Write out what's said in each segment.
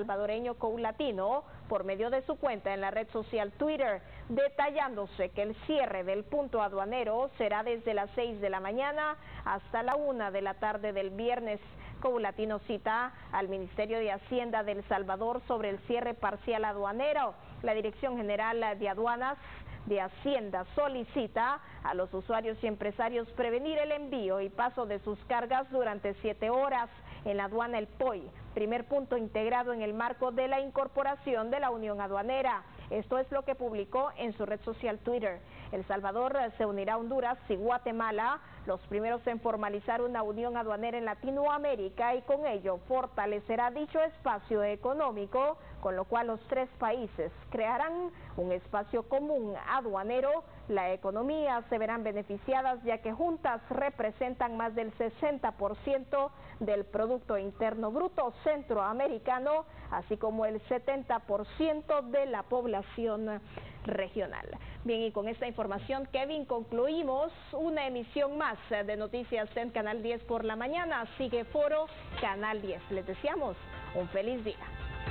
salvadoreño Coulatino por medio de su cuenta en la red social Twitter, detallándose que el cierre del punto aduanero será desde las 6 de la mañana hasta la 1 de la tarde del viernes. Coulatino cita al Ministerio de Hacienda de El Salvador sobre el cierre parcial aduanero. La Dirección General de Aduanas de Hacienda solicita a los usuarios y empresarios prevenir el envío y paso de sus cargas durante 7 horas en la aduana El Poy, primer punto integrado en el marco de la incorporación de la Unión Aduanera. Esto es lo que publicó en su red social Twitter. El Salvador se unirá a Honduras y Guatemala, los primeros en formalizar una unión aduanera en Latinoamérica, y con ello fortalecerá dicho espacio económico, con lo cual los 3 países crearán un espacio común aduanero. La economía se verán beneficiadas ya que juntas representan más del 60% del Producto Interno Bruto centroamericano, así como el 70% de la población regional. Bien, y con esta información, Kevin, concluimos una emisión más de Noticias en Canal 10 por la mañana. Sigue Foro Canal 10. Les deseamos un feliz día.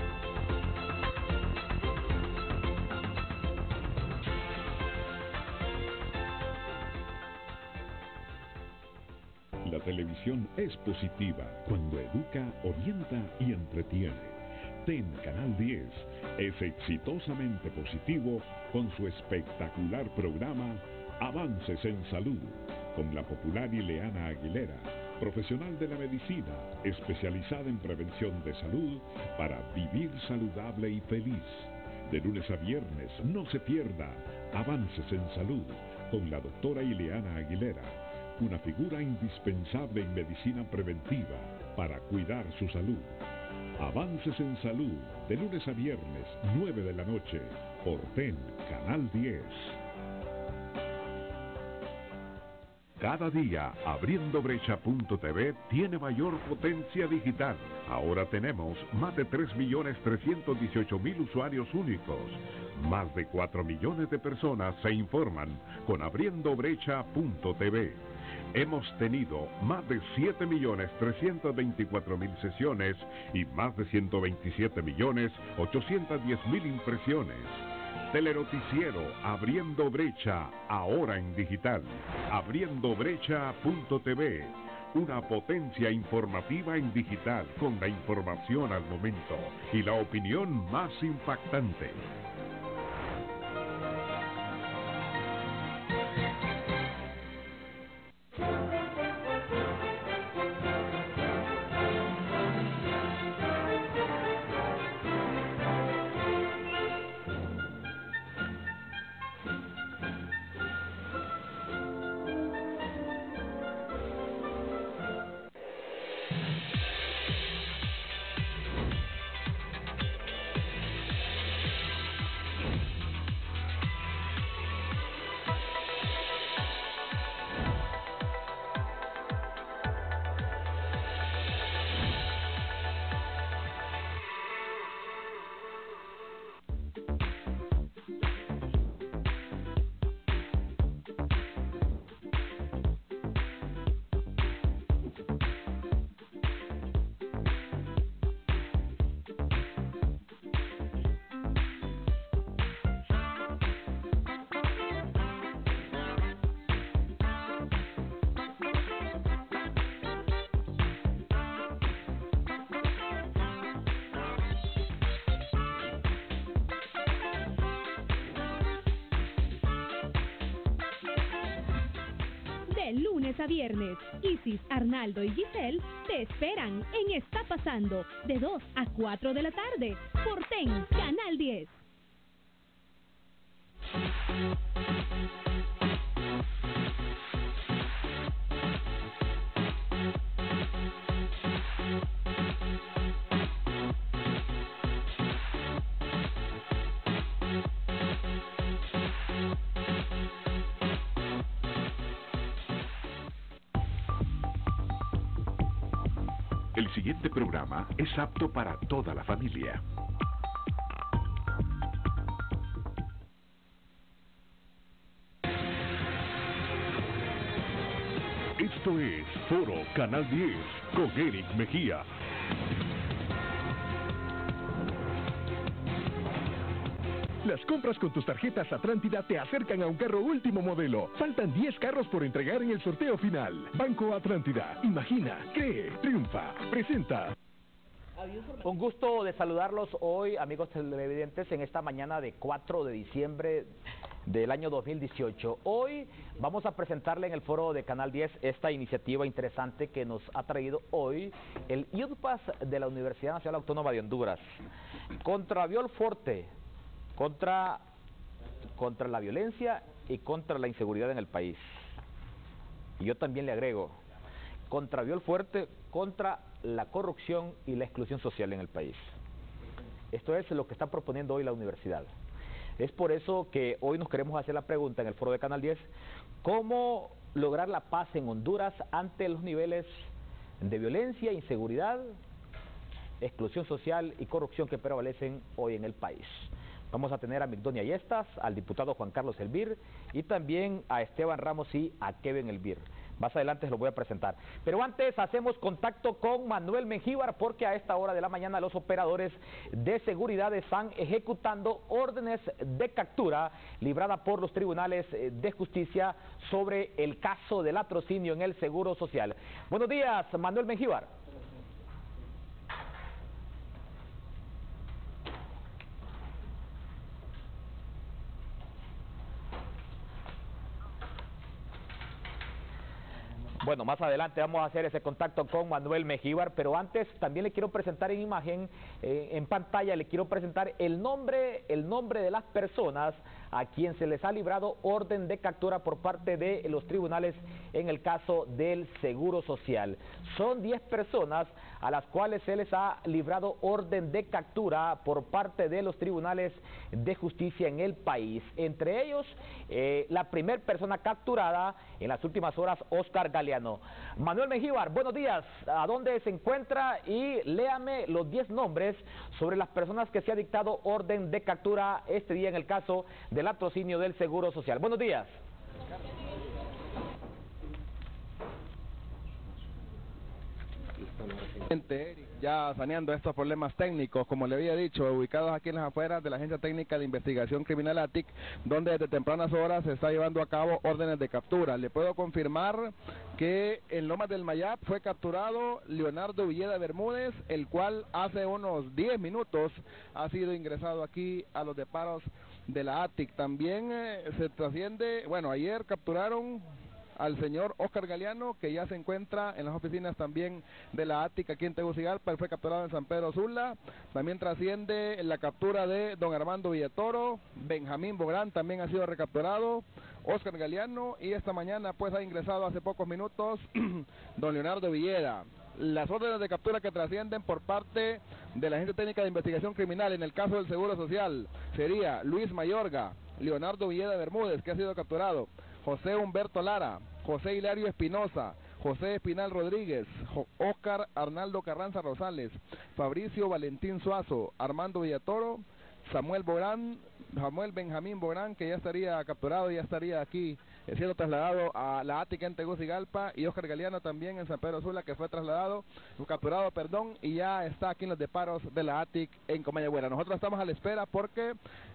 La televisión es positiva cuando educa, orienta y entretiene. TEN Canal 10 es exitosamente positivo con su espectacular programa Avances en Salud, con la popular Ileana Aguilera, profesional de la medicina, especializada en prevención de salud para vivir saludable y feliz. De lunes a viernes, no se pierda Avances en Salud con la doctora Ileana Aguilera, una figura indispensable en medicina preventiva para cuidar su salud. Avances en Salud, de lunes a viernes, 9 de la noche, por TEN Canal 10. Cada día, abriendobrecha.tv tiene mayor potencia digital. Ahora tenemos más de 3.318.000 usuarios únicos. Más de 4 millones de personas se informan con abriendobrecha.tv. Hemos tenido más de 7.324.000 sesiones y más de 127.810.000 impresiones. Telenoticiero Abriendo Brecha, ahora en digital. Abriendobrecha.tv, una potencia informativa en digital con la información al momento y la opinión más impactante. A viernes, Isis, Arnaldo y Giselle te esperan en Está Pasando de 2 a 4 de la tarde por TEN Canal 10. El siguiente programa es apto para toda la familia. Esto es Foro Canal 10 con Eric Mejía. Las compras con tus tarjetas Atrántida te acercan a un carro último modelo. Faltan 10 carros por entregar en el sorteo final. Banco Atrántida. Imagina, cree, triunfa. Presenta. Un gusto de saludarlos hoy, amigos televidentes, en esta mañana de 4 de diciembre del año 2018. Hoy vamos a presentarle en el foro de Canal 10 esta iniciativa interesante que nos ha traído hoy el IUDPAS de la Universidad Nacional Autónoma de Honduras. Contra Viol Forte, contra la violencia y contra la inseguridad en el país. Y yo también le agrego, contra Viol Fuerte, contra la corrupción y la exclusión social en el país. Esto es lo que está proponiendo hoy la universidad. Es por eso que hoy nos queremos hacer la pregunta en el foro de Canal 10, ¿cómo lograr la paz en Honduras ante los niveles de violencia, inseguridad, exclusión social y corrupción que prevalecen hoy en el país? Vamos a tener a Migdonia Yestas, al diputado Juan Carlos Elvir y también a Esteban Ramos y a Kevin Elvir. Más adelante se los voy a presentar. Pero antes hacemos contacto con Manuel Mengíbar porque a esta hora de la mañana los operadores de seguridad están ejecutando órdenes de captura librada por los tribunales de justicia sobre el caso del latrocinio en el Seguro Social. Buenos días, Manuel Mengíbar. Bueno, más adelante vamos a hacer ese contacto con Manuel Mengíbar, pero antes también le quiero presentar en imagen, en pantalla, le quiero presentar el nombre de las personas a quien se les ha librado orden de captura por parte de los tribunales en el caso del Seguro Social. Son 10 personas a las cuales se les ha librado orden de captura por parte de los tribunales de justicia en el país. Entre ellos, la primera persona capturada en las últimas horas, Oscar Galeano. Manuel Mengíbar, buenos días. ¿A dónde se encuentra? Y léame los 10 nombres sobre las personas que se ha dictado orden de captura este día en el caso del latrocinio del Seguro Social. Buenos días. Ya saneando estos problemas técnicos, como le había dicho, ubicados aquí en las afueras de la Agencia Técnica de Investigación Criminal ATIC, donde desde tempranas horas se está llevando a cabo órdenes de captura. Le puedo confirmar que en Lomas del Mayap fue capturado Leonardo Villeda Bermúdez, el cual hace unos 10 minutos ha sido ingresado aquí a los deparos de la ATIC. También se trasciende, bueno, ayer capturaron al señor Oscar Galeano, que ya se encuentra en las oficinas también de la ATIC aquí en Tegucigalpa. Él fue capturado en San Pedro Sula. También trasciende la captura de don Armando Villatoro. Benjamín Bográn también ha sido recapturado. Oscar Galeano, y esta mañana pues ha ingresado hace pocos minutos don Leonardo Villeda. Las órdenes de captura que trascienden por parte de la Agencia Técnica de Investigación Criminal en el caso del Seguro Social sería Luis Mayorga, Leonardo Villeda Bermúdez, que ha sido capturado, José Humberto Lara, José Hilario Espinosa, José Espinal Rodríguez, Oscar Arnaldo Carranza Rosales, Fabricio Valentín Suazo, Armando Villatoro, Samuel Benjamín Bográn, que ya estaría capturado, ya estaría aquí siendo trasladado a la ATIC en Tegucigalpa, y Oscar Galeano también en San Pedro Sula, que fue capturado, y ya está aquí en los deparos de la ATIC en Comayagüela. Nosotros estamos a la espera porque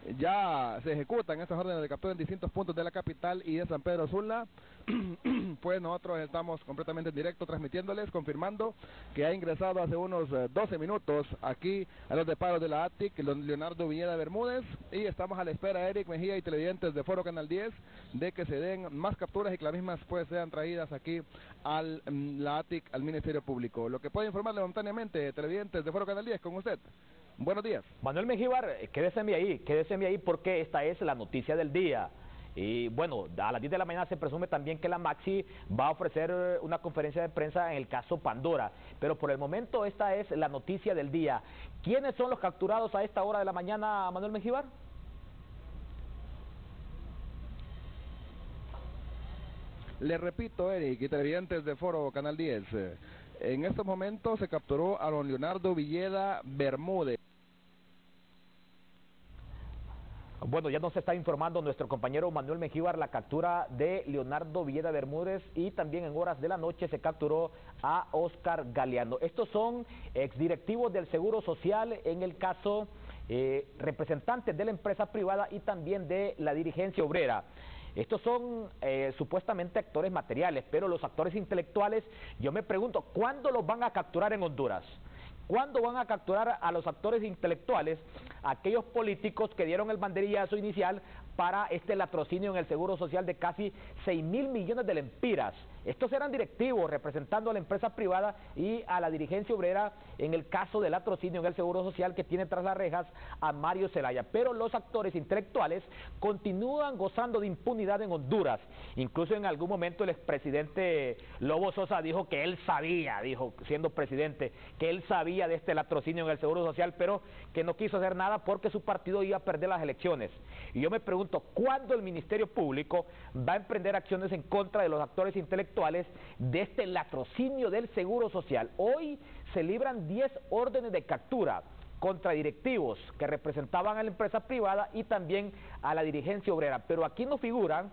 ya se ejecutan estas órdenes de captura en distintos puntos de la capital y de San Pedro Sula. Pues nosotros estamos completamente en directo transmitiéndoles, confirmando que ha ingresado hace unos 12 minutos aquí a los deparos de la ATIC Leonardo Villeda Bermúdez, y estamos a la espera, Eric Mejía y televidentes de Foro Canal 10, de que se den más capturas y que las mismas pues sean traídas aquí a la ATIC, al Ministerio Público. Lo que puede informarle momentáneamente, televidentes de Foro Canal 10, con usted. Buenos días. Manuel Mengíbar, quédese ahí porque esta es la noticia del día. Y bueno, a las 10 de la mañana se presume también que la Maxi va a ofrecer una conferencia de prensa en el caso Pandora. Pero por el momento esta es la noticia del día. ¿Quiénes son los capturados a esta hora de la mañana, Manuel Mengíbar? Le repito, Eric, y televidentes de Foro Canal 10, en estos momentos se capturó a don Leonardo Villeda Bermúdez. Bueno, ya nos está informando nuestro compañero Manuel Mengíbar la captura de Leonardo Villeda Bermúdez, y también en horas de la noche se capturó a Oscar Galeano. Estos son exdirectivos del Seguro Social en el caso representantes de la empresa privada y también de la dirigencia obrera. Estos son supuestamente actores materiales, pero los actores intelectuales, yo me pregunto, ¿cuándo los van a capturar en Honduras? ¿Cuándo van a capturar a los actores intelectuales, aquellos políticos que dieron el banderillazo inicial para este latrocinio en el Seguro Social de casi 6.000 millones de lempiras? Estos eran directivos representando a la empresa privada y a la dirigencia obrera en el caso del latrocinio en el Seguro Social que tiene tras las rejas a Mario Zelaya. Pero los actores intelectuales continúan gozando de impunidad en Honduras. Incluso en algún momento el expresidente Lobo Sosa dijo que él sabía, dijo siendo presidente, que él sabía de este latrocinio en el Seguro Social, pero que no quiso hacer nada porque su partido iba a perder las elecciones. Y yo me pregunto, ¿cuándo el Ministerio Público va a emprender acciones en contra de los actores intelectuales de este latrocinio del Seguro Social? Hoy se libran 10 órdenes de captura contra directivos que representaban a la empresa privada y también a la dirigencia obrera, pero aquí no figuran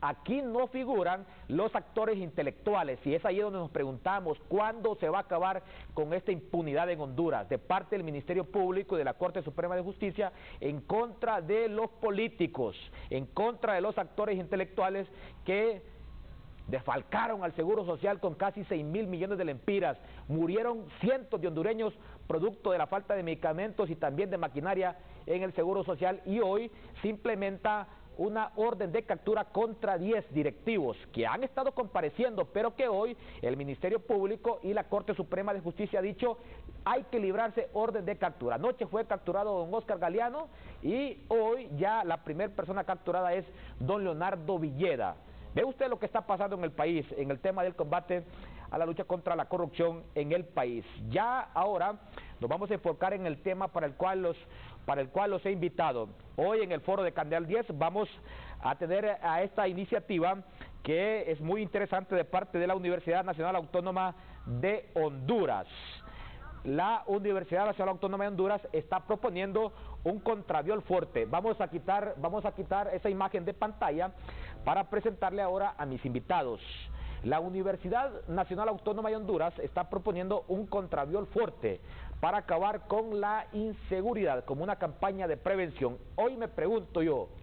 los actores intelectuales, y es ahí donde nos preguntamos cuándo se va a acabar con esta impunidad en Honduras de parte del Ministerio Público y de la Corte Suprema de Justicia en contra de los políticos, en contra de los actores intelectuales que desfalcaron al Seguro Social con casi 6.000 millones de lempiras. Murieron cientos de hondureños producto de la falta de medicamentos y también de maquinaria en el Seguro Social, y hoy se implementa una orden de captura contra 10 directivos que han estado compareciendo, pero que hoy el Ministerio Público y la Corte Suprema de Justicia ha dicho hay que librarse orden de captura. Anoche fue capturado don Oscar Galeano y hoy ya la primera persona capturada es don Leonardo Villeda. ¿Ve usted lo que está pasando en el país en el tema del combate a la lucha contra la corrupción en el país? Ya ahora nos vamos a enfocar en el tema para el cual los he invitado. Hoy en el foro de Canal 10 vamos a tener a esta iniciativa que es muy interesante de parte de la Universidad Nacional Autónoma de Honduras. La Universidad Nacional Autónoma de Honduras está proponiendo un contraviol fuerte. Vamos a quitar esa imagen de pantalla para presentarle ahora a mis invitados. La Universidad Nacional Autónoma de Honduras está proponiendo un contraviol fuerte para acabar con la inseguridad como una campaña de prevención. Hoy me pregunto,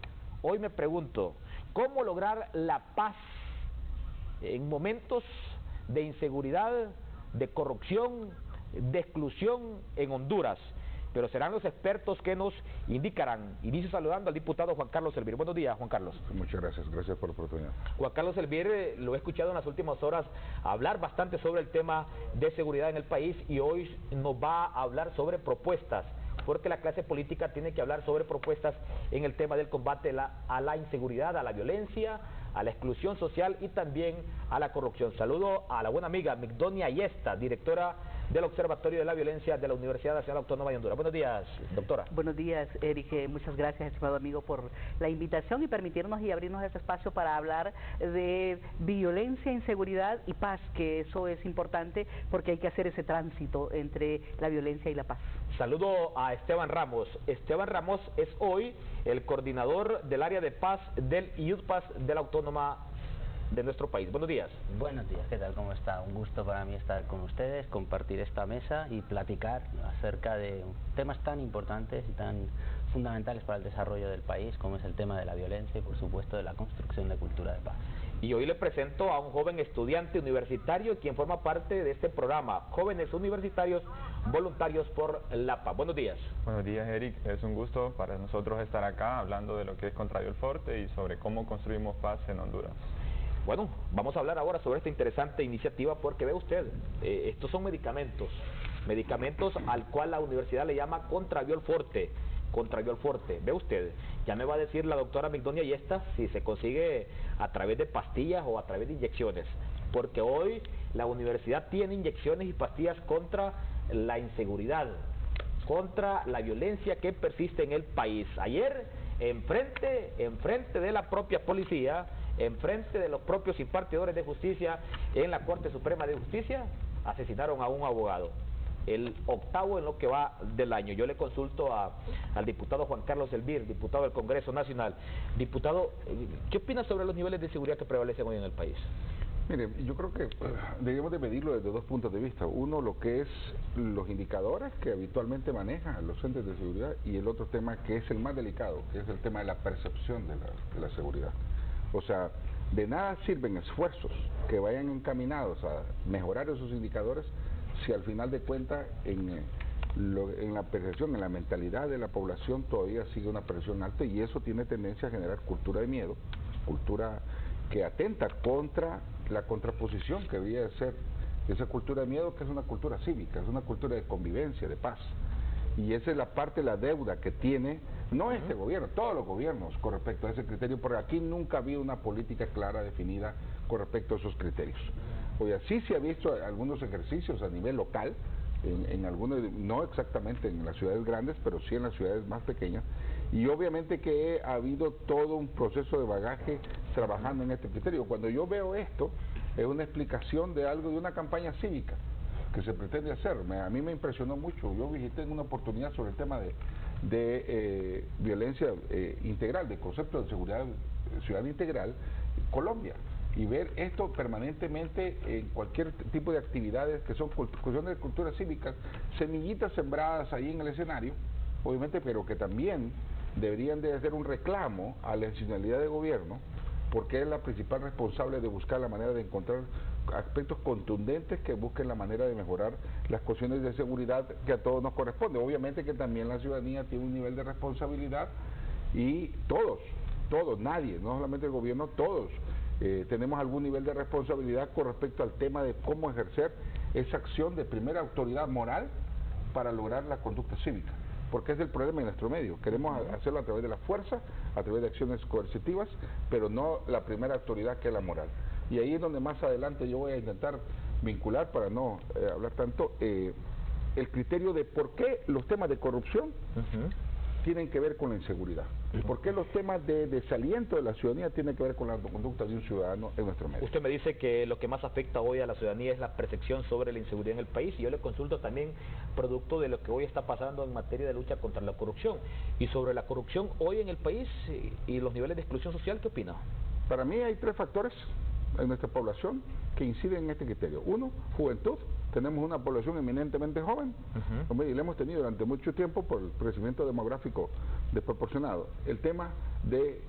¿cómo lograr la paz en momentos de inseguridad, de corrupción, de exclusión en Honduras? Pero serán los expertos que nos indicarán. Inicio saludando al diputado Juan Carlos Elvir. Buenos días, Juan Carlos. Muchas gracias por la oportunidad. Juan Carlos Elvir, lo he escuchado en las últimas horas hablar bastante sobre el tema de seguridad en el país y hoy nos va a hablar sobre propuestas, porque la clase política tiene que hablar sobre propuestas en el tema del combate a la inseguridad, a la violencia, a la exclusión social y también a la corrupción. Saludo a la buena amiga Migdonia Ayesta, directora del Observatorio de la Violencia de la Universidad Nacional Autónoma de Honduras. Buenos días, doctora. Buenos días, Eric. Muchas gracias, estimado amigo, por la invitación y permitirnos y abrirnos este espacio para hablar de violencia, inseguridad y paz, que eso es importante porque hay que hacer ese tránsito entre la violencia y la paz. Saludo a Esteban Ramos. Esteban Ramos es hoy el coordinador del área de paz del IUDPAS de la Autónoma de nuestro país. Buenos días. Buenos días, ¿qué tal? ¿Cómo está? Un gusto para mí estar con ustedes, compartir esta mesa y platicar acerca de temas tan importantes y tan fundamentales para el desarrollo del país, como es el tema de la violencia y, por supuesto, de la construcción de cultura de paz. Y hoy le presento a un joven estudiante universitario quien forma parte de este programa, Jóvenes Universitarios Voluntarios por la Paz. Buenos días. Buenos días, Eric. Es un gusto para nosotros estar acá hablando de lo que es Contraviol Forte y sobre cómo construimos paz en Honduras. Bueno, vamos a hablar ahora sobre esta interesante iniciativa porque ve usted, estos son medicamentos al cual la universidad le llama Contraviol Forte. Ve usted, ya me va a decir la doctora Migdonia Ayesta si se consigue a través de pastillas o a través de inyecciones, porque hoy la universidad tiene inyecciones y pastillas contra la inseguridad, contra la violencia que persiste en el país. Ayer, enfrente de la propia policía, enfrente de los propios impartidores de justicia en la Corte Suprema de Justicia, asesinaron a un abogado, el octavo en lo que va del año. Yo le consulto al diputado Juan Carlos Elvir, diputado del Congreso Nacional. Diputado, ¿qué opina sobre los niveles de seguridad que prevalecen hoy en el país? Mire, yo creo que debemos de medirlo desde dos puntos de vista. Uno, lo que es los indicadores que habitualmente manejan los entes de seguridad, y el otro tema que es el más delicado, que es el tema de la percepción de la seguridad. O sea, de nada sirven esfuerzos que vayan encaminados a mejorar esos indicadores si al final de cuentas en la percepción, en la mentalidad de la población todavía sigue una presión alta, y eso tiene tendencia a generar cultura de miedo, cultura que atenta contra la contraposición que debería de ser esa cultura de miedo, que es una cultura cívica, es una cultura de convivencia, de paz. Y esa es la parte de la deuda que tiene, no este gobierno, todos los gobiernos con respecto a ese criterio, porque aquí nunca ha habido una política clara, definida con respecto a esos criterios. O sea, sí se ha visto algunos ejercicios a nivel local, en algunos, no exactamente en las ciudades grandes, pero sí en las ciudades más pequeñas, y obviamente que ha habido todo un proceso de bagaje trabajando en este criterio. Cuando yo veo esto, es una explicación de algo, de una campaña cívica que se pretende hacer. A mí me impresionó mucho. Yo visité en una oportunidad sobre el tema de violencia integral, de concepto de seguridad ciudadana integral, Colombia, y ver esto permanentemente en cualquier tipo de actividades que son cuestiones de cultura cívica, semillitas sembradas ahí en el escenario, obviamente, pero que también deberían de hacer un reclamo a la institucionalidad de gobierno, porque es la principal responsable de buscar la manera de encontrar aspectos contundentes que busquen la manera de mejorar las cuestiones de seguridad que a todos nos corresponde. Obviamente que también la ciudadanía tiene un nivel de responsabilidad, y todos, nadie, no solamente el gobierno, todos tenemos algún nivel de responsabilidad con respecto al tema de cómo ejercer esa acción de primera autoridad moral para lograr la conducta cívica, porque es el problema en nuestro medio. Queremos hacerlo a través de la fuerza, a través de acciones coercitivas, pero no la primera autoridad, que es la moral. Y ahí es donde más adelante yo voy a intentar vincular, para no hablar tanto, el criterio de por qué los temas de corrupción tienen que ver con la inseguridad. ¿Y por qué los temas de desaliento de la ciudadanía tienen que ver con la conducta de un ciudadano en nuestro medio? Usted me dice que lo que más afecta hoy a la ciudadanía es la percepción sobre la inseguridad en el país, y yo le consulto también producto de lo que hoy está pasando en materia de lucha contra la corrupción. Y sobre la corrupción hoy en el país y los niveles de exclusión social, ¿qué opina? Para mí hay tres factores en nuestra población que inciden en este criterio. Uno, juventud. Tenemos una población eminentemente joven, y la hemos tenido durante mucho tiempo por el crecimiento demográfico desproporcionado. El tema de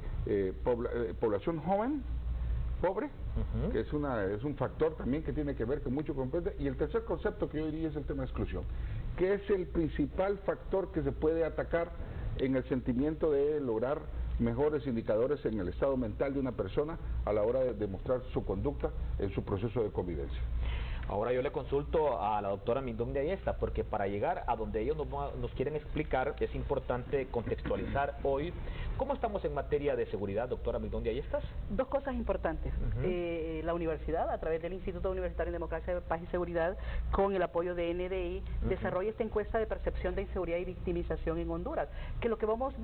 población joven, pobre, que es un factor también que tiene que ver con mucho completo. Y el tercer concepto que yo diría es el tema de exclusión, que es el principal factor que se puede atacar en el sentimiento de lograr mejores indicadores en el estado mental de una persona a la hora de demostrar su conducta en su proceso de convivencia. Ahora yo le consulto a la doctora Mindón de Ayesta, porque para llegar a donde ellos nos quieren explicar es importante contextualizar hoy cómo estamos en materia de seguridad, doctora Mindón de Ayestas. Dos cosas importantes. La universidad, a través del Instituto Universitario de Democracia, Paz y Seguridad, con el apoyo de NDI, desarrolla esta encuesta de percepción de inseguridad y victimización en Honduras, que lo que vamos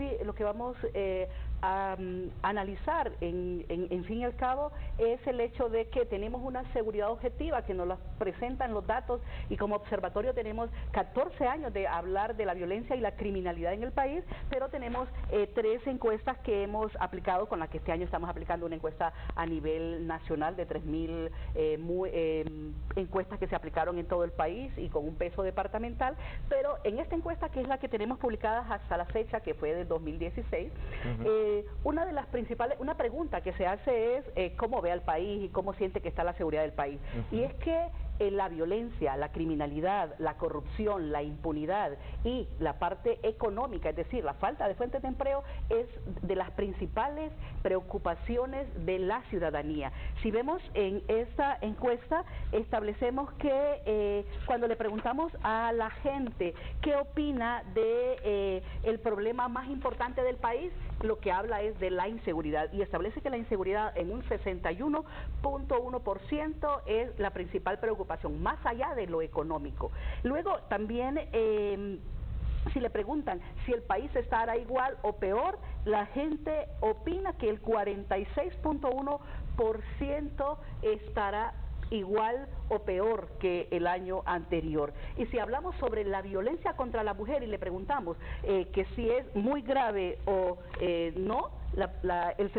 a analizar en fin y al cabo es el hecho de que tenemos una seguridad objetiva que nos la presentan los datos, y como observatorio tenemos 14 años de hablar de la violencia y la criminalidad en el país, pero tenemos 3 encuestas que hemos aplicado, con las que este año estamos aplicando una encuesta a nivel nacional de 3.000 encuestas que se aplicaron en todo el país y con un peso departamental. Pero en esta encuesta, que es la que tenemos publicadas hasta la fecha, que fue del 2016, una de las principales, una pregunta que se hace es cómo ve al país y cómo siente que está la seguridad del país. Y es que la violencia, la criminalidad, la corrupción, la impunidad y la parte económica, es decir, la falta de fuentes de empleo, es de las principales preocupaciones de la ciudadanía. Si vemos en esta encuesta, establecemos que cuando le preguntamos a la gente qué opina de el problema más importante del país, lo que habla es de la inseguridad, y establece que la inseguridad en un 61.1% es la principal preocupación, más allá de lo económico. Luego también si le preguntan si el país estará igual o peor, la gente opina que el 46.1% estará igual o peor que el año anterior. Y si hablamos sobre la violencia contra la mujer y le preguntamos que si es muy grave o no, el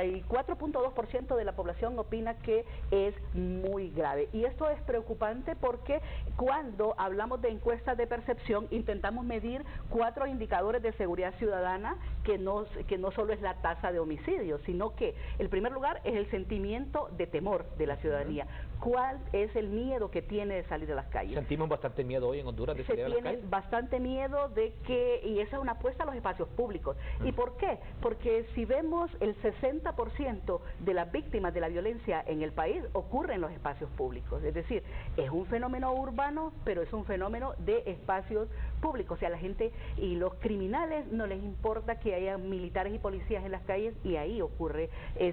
74.2% de la población opina que es muy grave. Y esto es preocupante porque cuando hablamos de encuestas de percepción intentamos medir 4 indicadores de seguridad ciudadana que no solo es la tasa de homicidios, sino que el primer lugar es el sentimiento de temor de la ciudadanía. ¿Cuál es el miedo que tiene de salir a las calles? Sentimos bastante miedo hoy en Honduras de salir a las calles. Se tiene bastante miedo de que, y esa es una apuesta a los espacios públicos. ¿Y por qué? Porque si vemos el 60% de las víctimas de la violencia en el país ocurre en los espacios públicos. Es decir, es un fenómeno urbano, pero es un fenómeno de espacios públicos. O sea, la gente y los criminales no les importa que haya militares y policías en las calles y ahí ocurre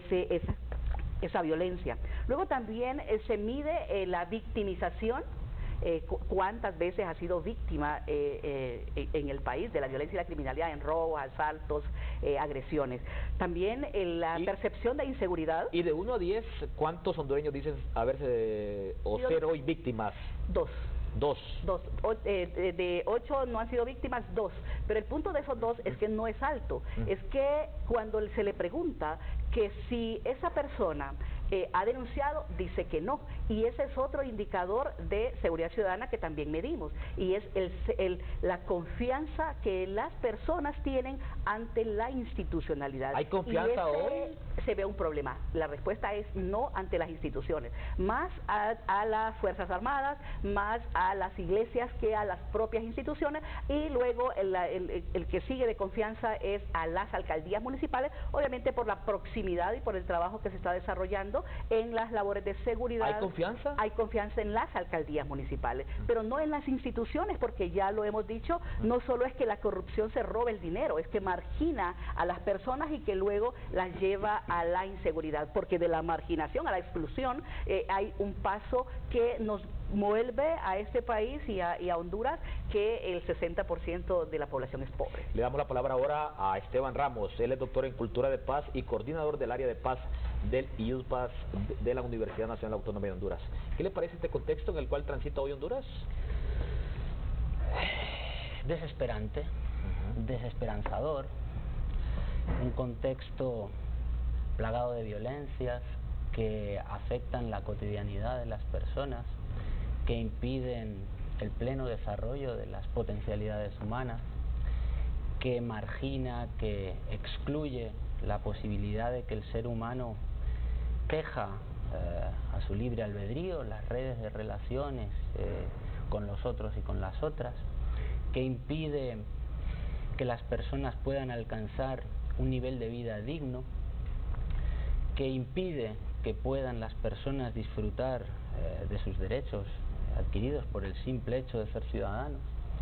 esa violencia. Luego también se mide la victimización. Cuántas veces ha sido víctima en el país de la violencia y la criminalidad en robos, asaltos, agresiones. También la percepción de inseguridad. Y de 1 a 10, ¿cuántos hondureños dicen haberse o ser hoy víctimas? 2. 2. De 8 no han sido víctimas, 2. Pero el punto de esos 2 es que no es alto. Es que cuando se le pregunta que si esa persona ha denunciado, dice que no. Y ese es otro indicador de seguridad ciudadana que también medimos. Y es la confianza que las personas tienen ante la institucionalidad. ¿Hay confianza hoy? Se ve un problema. La respuesta es no ante las instituciones. Más a las Fuerzas Armadas, más a las iglesias que a las propias instituciones. Y luego el que sigue de confianza es a las alcaldías municipales, obviamente por la proximidad y por el trabajo que se está desarrollando en las labores de seguridad. ¿Hay confianza? Hay confianza en las alcaldías municipales, pero no en las instituciones, porque ya lo hemos dicho, no solo es que la corrupción se robe el dinero, es que margina a las personas y que luego las lleva a la inseguridad, porque de la marginación a la exclusión hay un paso que nos vuelve a este país y a Honduras que el 60% de la población es pobre. Le damos la palabra ahora a Esteban Ramos. Él es doctor en Cultura de Paz y coordinador del área de paz del IUSPAS de la Universidad Nacional Autónoma de Honduras. ¿Qué le parece este contexto en el cual transita hoy Honduras? Desesperante, desesperanzador, un contexto plagado de violencias que afectan la cotidianidad de las personas, que impiden el pleno desarrollo de las potencialidades humanas, que margina, que excluye la posibilidad de que el ser humano teja a su libre albedrío las redes de relaciones con los otros y con las otras, que impide que las personas puedan alcanzar un nivel de vida digno, que impide que puedan las personas disfrutar de sus derechos adquiridos por el simple hecho de ser ciudadanos,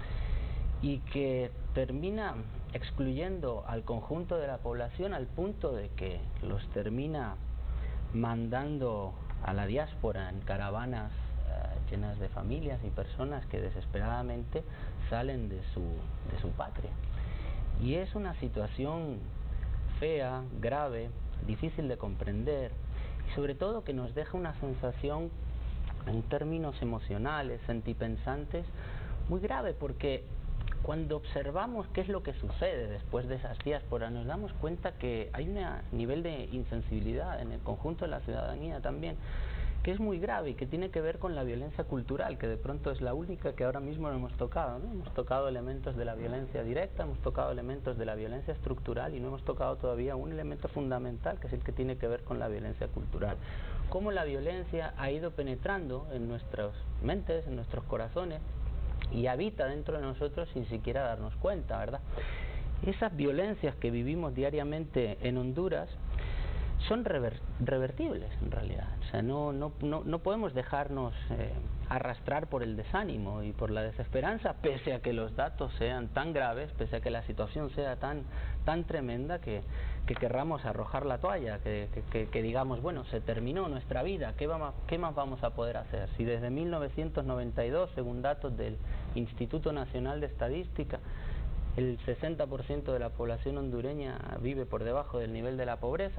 y que termina excluyendo al conjunto de la población al punto de que los termina mandando a la diáspora en caravanas llenas de familias y personas que desesperadamente salen de su patria. Y es una situación fea, grave, difícil de comprender, y sobre todo que nos deja una sensación en términos emocionales, sentipensantes, muy grave, porque cuando observamos qué es lo que sucede después de esas diásporas, nos damos cuenta que hay un nivel de insensibilidad en el conjunto de la ciudadanía también, que es muy grave y que tiene que ver con la violencia cultural, que de pronto es la única que ahora mismo no hemos tocado, ¿no? Hemos tocado elementos de la violencia directa, hemos tocado elementos de la violencia estructural y no hemos tocado todavía un elemento fundamental, que es el que tiene que ver con la violencia cultural. Cómo la violencia ha ido penetrando en nuestras mentes, en nuestros corazones, y habita dentro de nosotros sin siquiera darnos cuenta, ¿verdad? Esas violencias que vivimos diariamente en Honduras son revertibles en realidad. O sea, no podemos dejarnos arrastrar por el desánimo y por la desesperanza, pese a que los datos sean tan graves, pese a que la situación sea tan tremenda que querramos arrojar la toalla, que digamos, bueno, se terminó nuestra vida, ¿qué más vamos a poder hacer? Si desde 1992, según datos del Instituto Nacional de Estadística, el 60% de la población hondureña vive por debajo del nivel de la pobreza,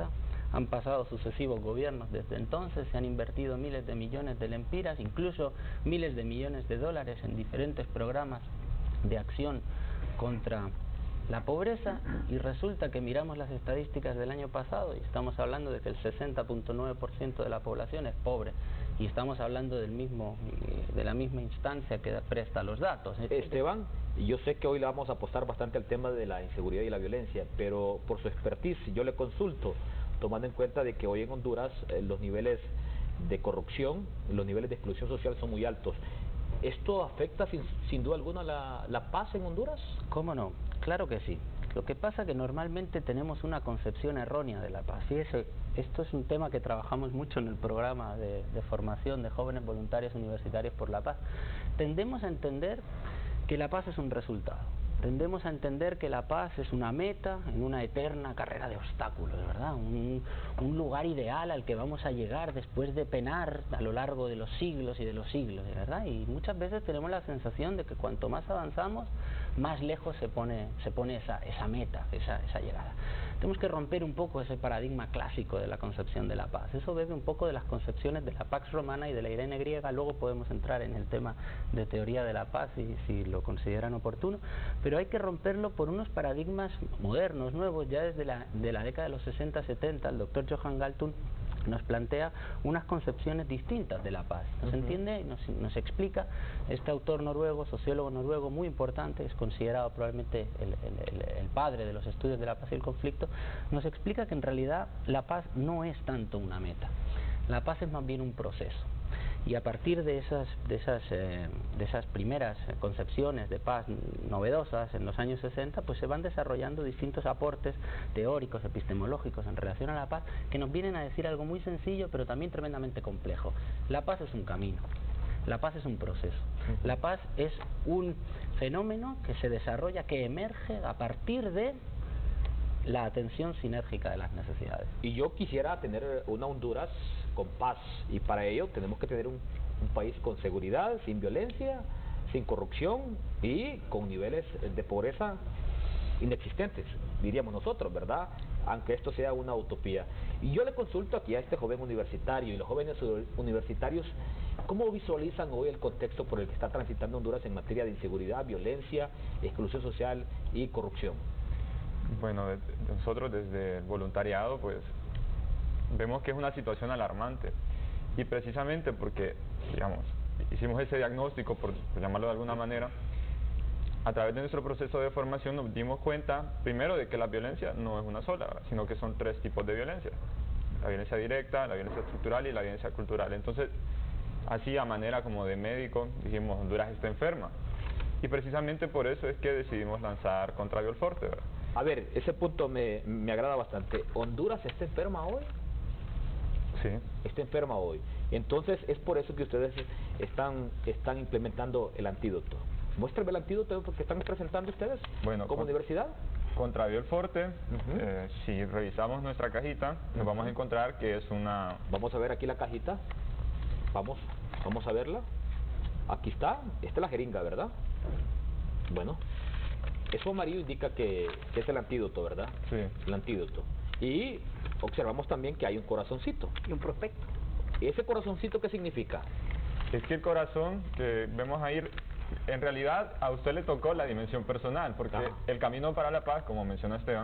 Han pasado sucesivos gobiernos desde entonces, se han invertido miles de millones de lempiras, incluso miles de millones de dólares en diferentes programas de acción contra la pobreza, y resulta que miramos las estadísticas del año pasado y estamos hablando de que el 60.9% de la población es pobre, y estamos hablando de la misma instancia que presta los datos. Esteban, yo sé que hoy le vamos a apostar bastante al tema de la inseguridad y la violencia, pero por su expertise yo le consulto, tomando en cuenta de que hoy en Honduras los niveles de corrupción, los niveles de exclusión social son muy altos. ¿Esto afecta sin duda alguna la paz en Honduras? ¿Cómo no? Claro que sí. Lo que pasa es que normalmente tenemos una concepción errónea de la paz. Fíjese, esto es un tema que trabajamos mucho en el programa de formación de jóvenes voluntarios universitarios por la paz. Tendemos a entender que la paz es un resultado. Tendemos a entender que la paz es una meta en una eterna carrera de obstáculos, ¿verdad? Un lugar ideal al que vamos a llegar después de penar a lo largo de los siglos y de los siglos, ¿verdad? Y muchas veces tenemos la sensación de que cuanto más avanzamos, más lejos se pone esa meta, esa llegada. Tenemos que romper un poco ese paradigma clásico de la concepción de la paz. Eso bebe un poco de las concepciones de la Pax Romana y de la Irene griega. Luego podemos entrar en el tema de teoría de la paz si lo consideran oportuno, pero hay que romperlo por unos paradigmas modernos, nuevos. Ya desde la década de los 60-70 el doctor Johan Galtung nos plantea unas concepciones distintas de la paz. Nos entiende, nos explica, este autor noruego, sociólogo noruego muy importante, es considerado probablemente el padre de los estudios de la paz y el conflicto, nos explica que en realidad la paz no es tanto una meta, la paz es más bien un proceso. Y a partir de esas primeras concepciones de paz novedosas en los años 60, pues se van desarrollando distintos aportes teóricos, epistemológicos en relación a la paz, que nos vienen a decir algo muy sencillo, pero también tremendamente complejo. La paz es un camino, la paz es un proceso, la paz es un fenómeno que se desarrolla, que emerge a partir de la atención sinérgica de las necesidades. Y yo quisiera tener una Honduras con paz, y para ello tenemos que tener un país con seguridad, sin violencia, sin corrupción y con niveles de pobreza inexistentes, diríamos nosotros, ¿verdad? Aunque esto sea una utopía. Y yo le consulto aquí a este joven universitario y los jóvenes universitarios, ¿cómo visualizan hoy el contexto por el que está transitando Honduras en materia de inseguridad, violencia, exclusión social y corrupción? Bueno, nosotros desde el voluntariado pues vemos que es una situación alarmante, y precisamente porque, digamos, hicimos ese diagnóstico, por llamarlo de alguna manera, a través de nuestro proceso de formación nos dimos cuenta, primero, de que la violencia no es una sola, ¿verdad?, sino que son tres tipos de violencia: la violencia directa, la violencia estructural y la violencia cultural. Entonces, así a manera como de médico, dijimos, Honduras está enferma, y precisamente por eso es que decidimos lanzar Contra Viol Forte, ¿verdad? A ver, ese punto me agrada bastante. ¿Honduras está enferma hoy? Sí. Está enferma hoy. Entonces es por eso que ustedes están implementando el antídoto. Muéstrame el antídoto que están presentando ustedes como universidad. Contra Viol Forte, si revisamos nuestra cajita, nos vamos a encontrar que es una... Vamos a ver aquí la cajita. Vamos a verla. Aquí está. Esta es la jeringa, ¿verdad? Bueno. Eso amarillo indica que es el antídoto, ¿verdad? Sí. El antídoto. Y observamos también que hay un corazoncito. Y un prospecto. ¿Y ese corazoncito qué significa? Es que el corazón que vemos ahí, en realidad a usted le tocó la dimensión personal, porque el camino para la paz, como menciona Esteban,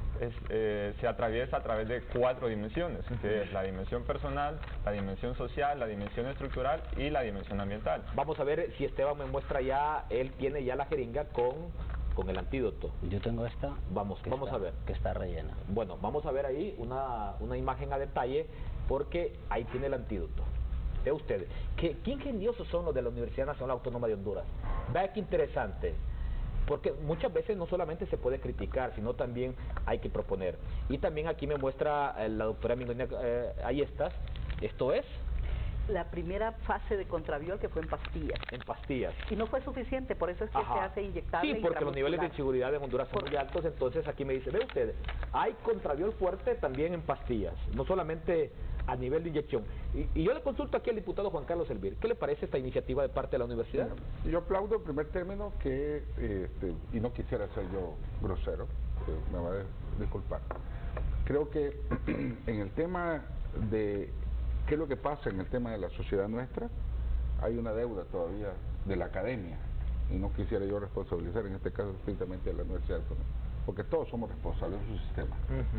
se atraviesa a través de 4 dimensiones, que es la dimensión personal, la dimensión social, la dimensión estructural y la dimensión ambiental. Vamos a ver si Esteban me muestra ya, él tiene ya la jeringa con el antídoto. Yo tengo esta. Vamos a ver. Que está rellena. Bueno, vamos a ver ahí una imagen a detalle, porque ahí tiene el antídoto. Ve ustedes, qué ingeniosos son los de la Universidad Nacional Autónoma de Honduras. Vea qué interesante. Porque muchas veces no solamente se puede criticar, sino también hay que proponer. Y también aquí me muestra la doctora Mingoni, ahí está. Esto es la primera fase de Contraviol, que fue en pastillas. En pastillas. Y no fue suficiente, por eso es que se hace inyectable. Sí, porque los niveles de inseguridad en Honduras son muy altos. Entonces aquí me dice, ve ustedes, hay Contraviol fuerte también en pastillas, no solamente a nivel de inyección. Y yo le consulto aquí al diputado Juan Carlos Elvir, ¿qué le parece esta iniciativa de parte de la universidad? Yo aplaudo en primer término que, y no quisiera ser yo grosero, me va a disculpar. Creo que en el tema de qué es lo que pasa en el tema de la sociedad nuestra, hay una deuda todavía de la academia, y no quisiera yo responsabilizar en este caso estrictamente a la Universidad, porque todos somos responsables de su sistema.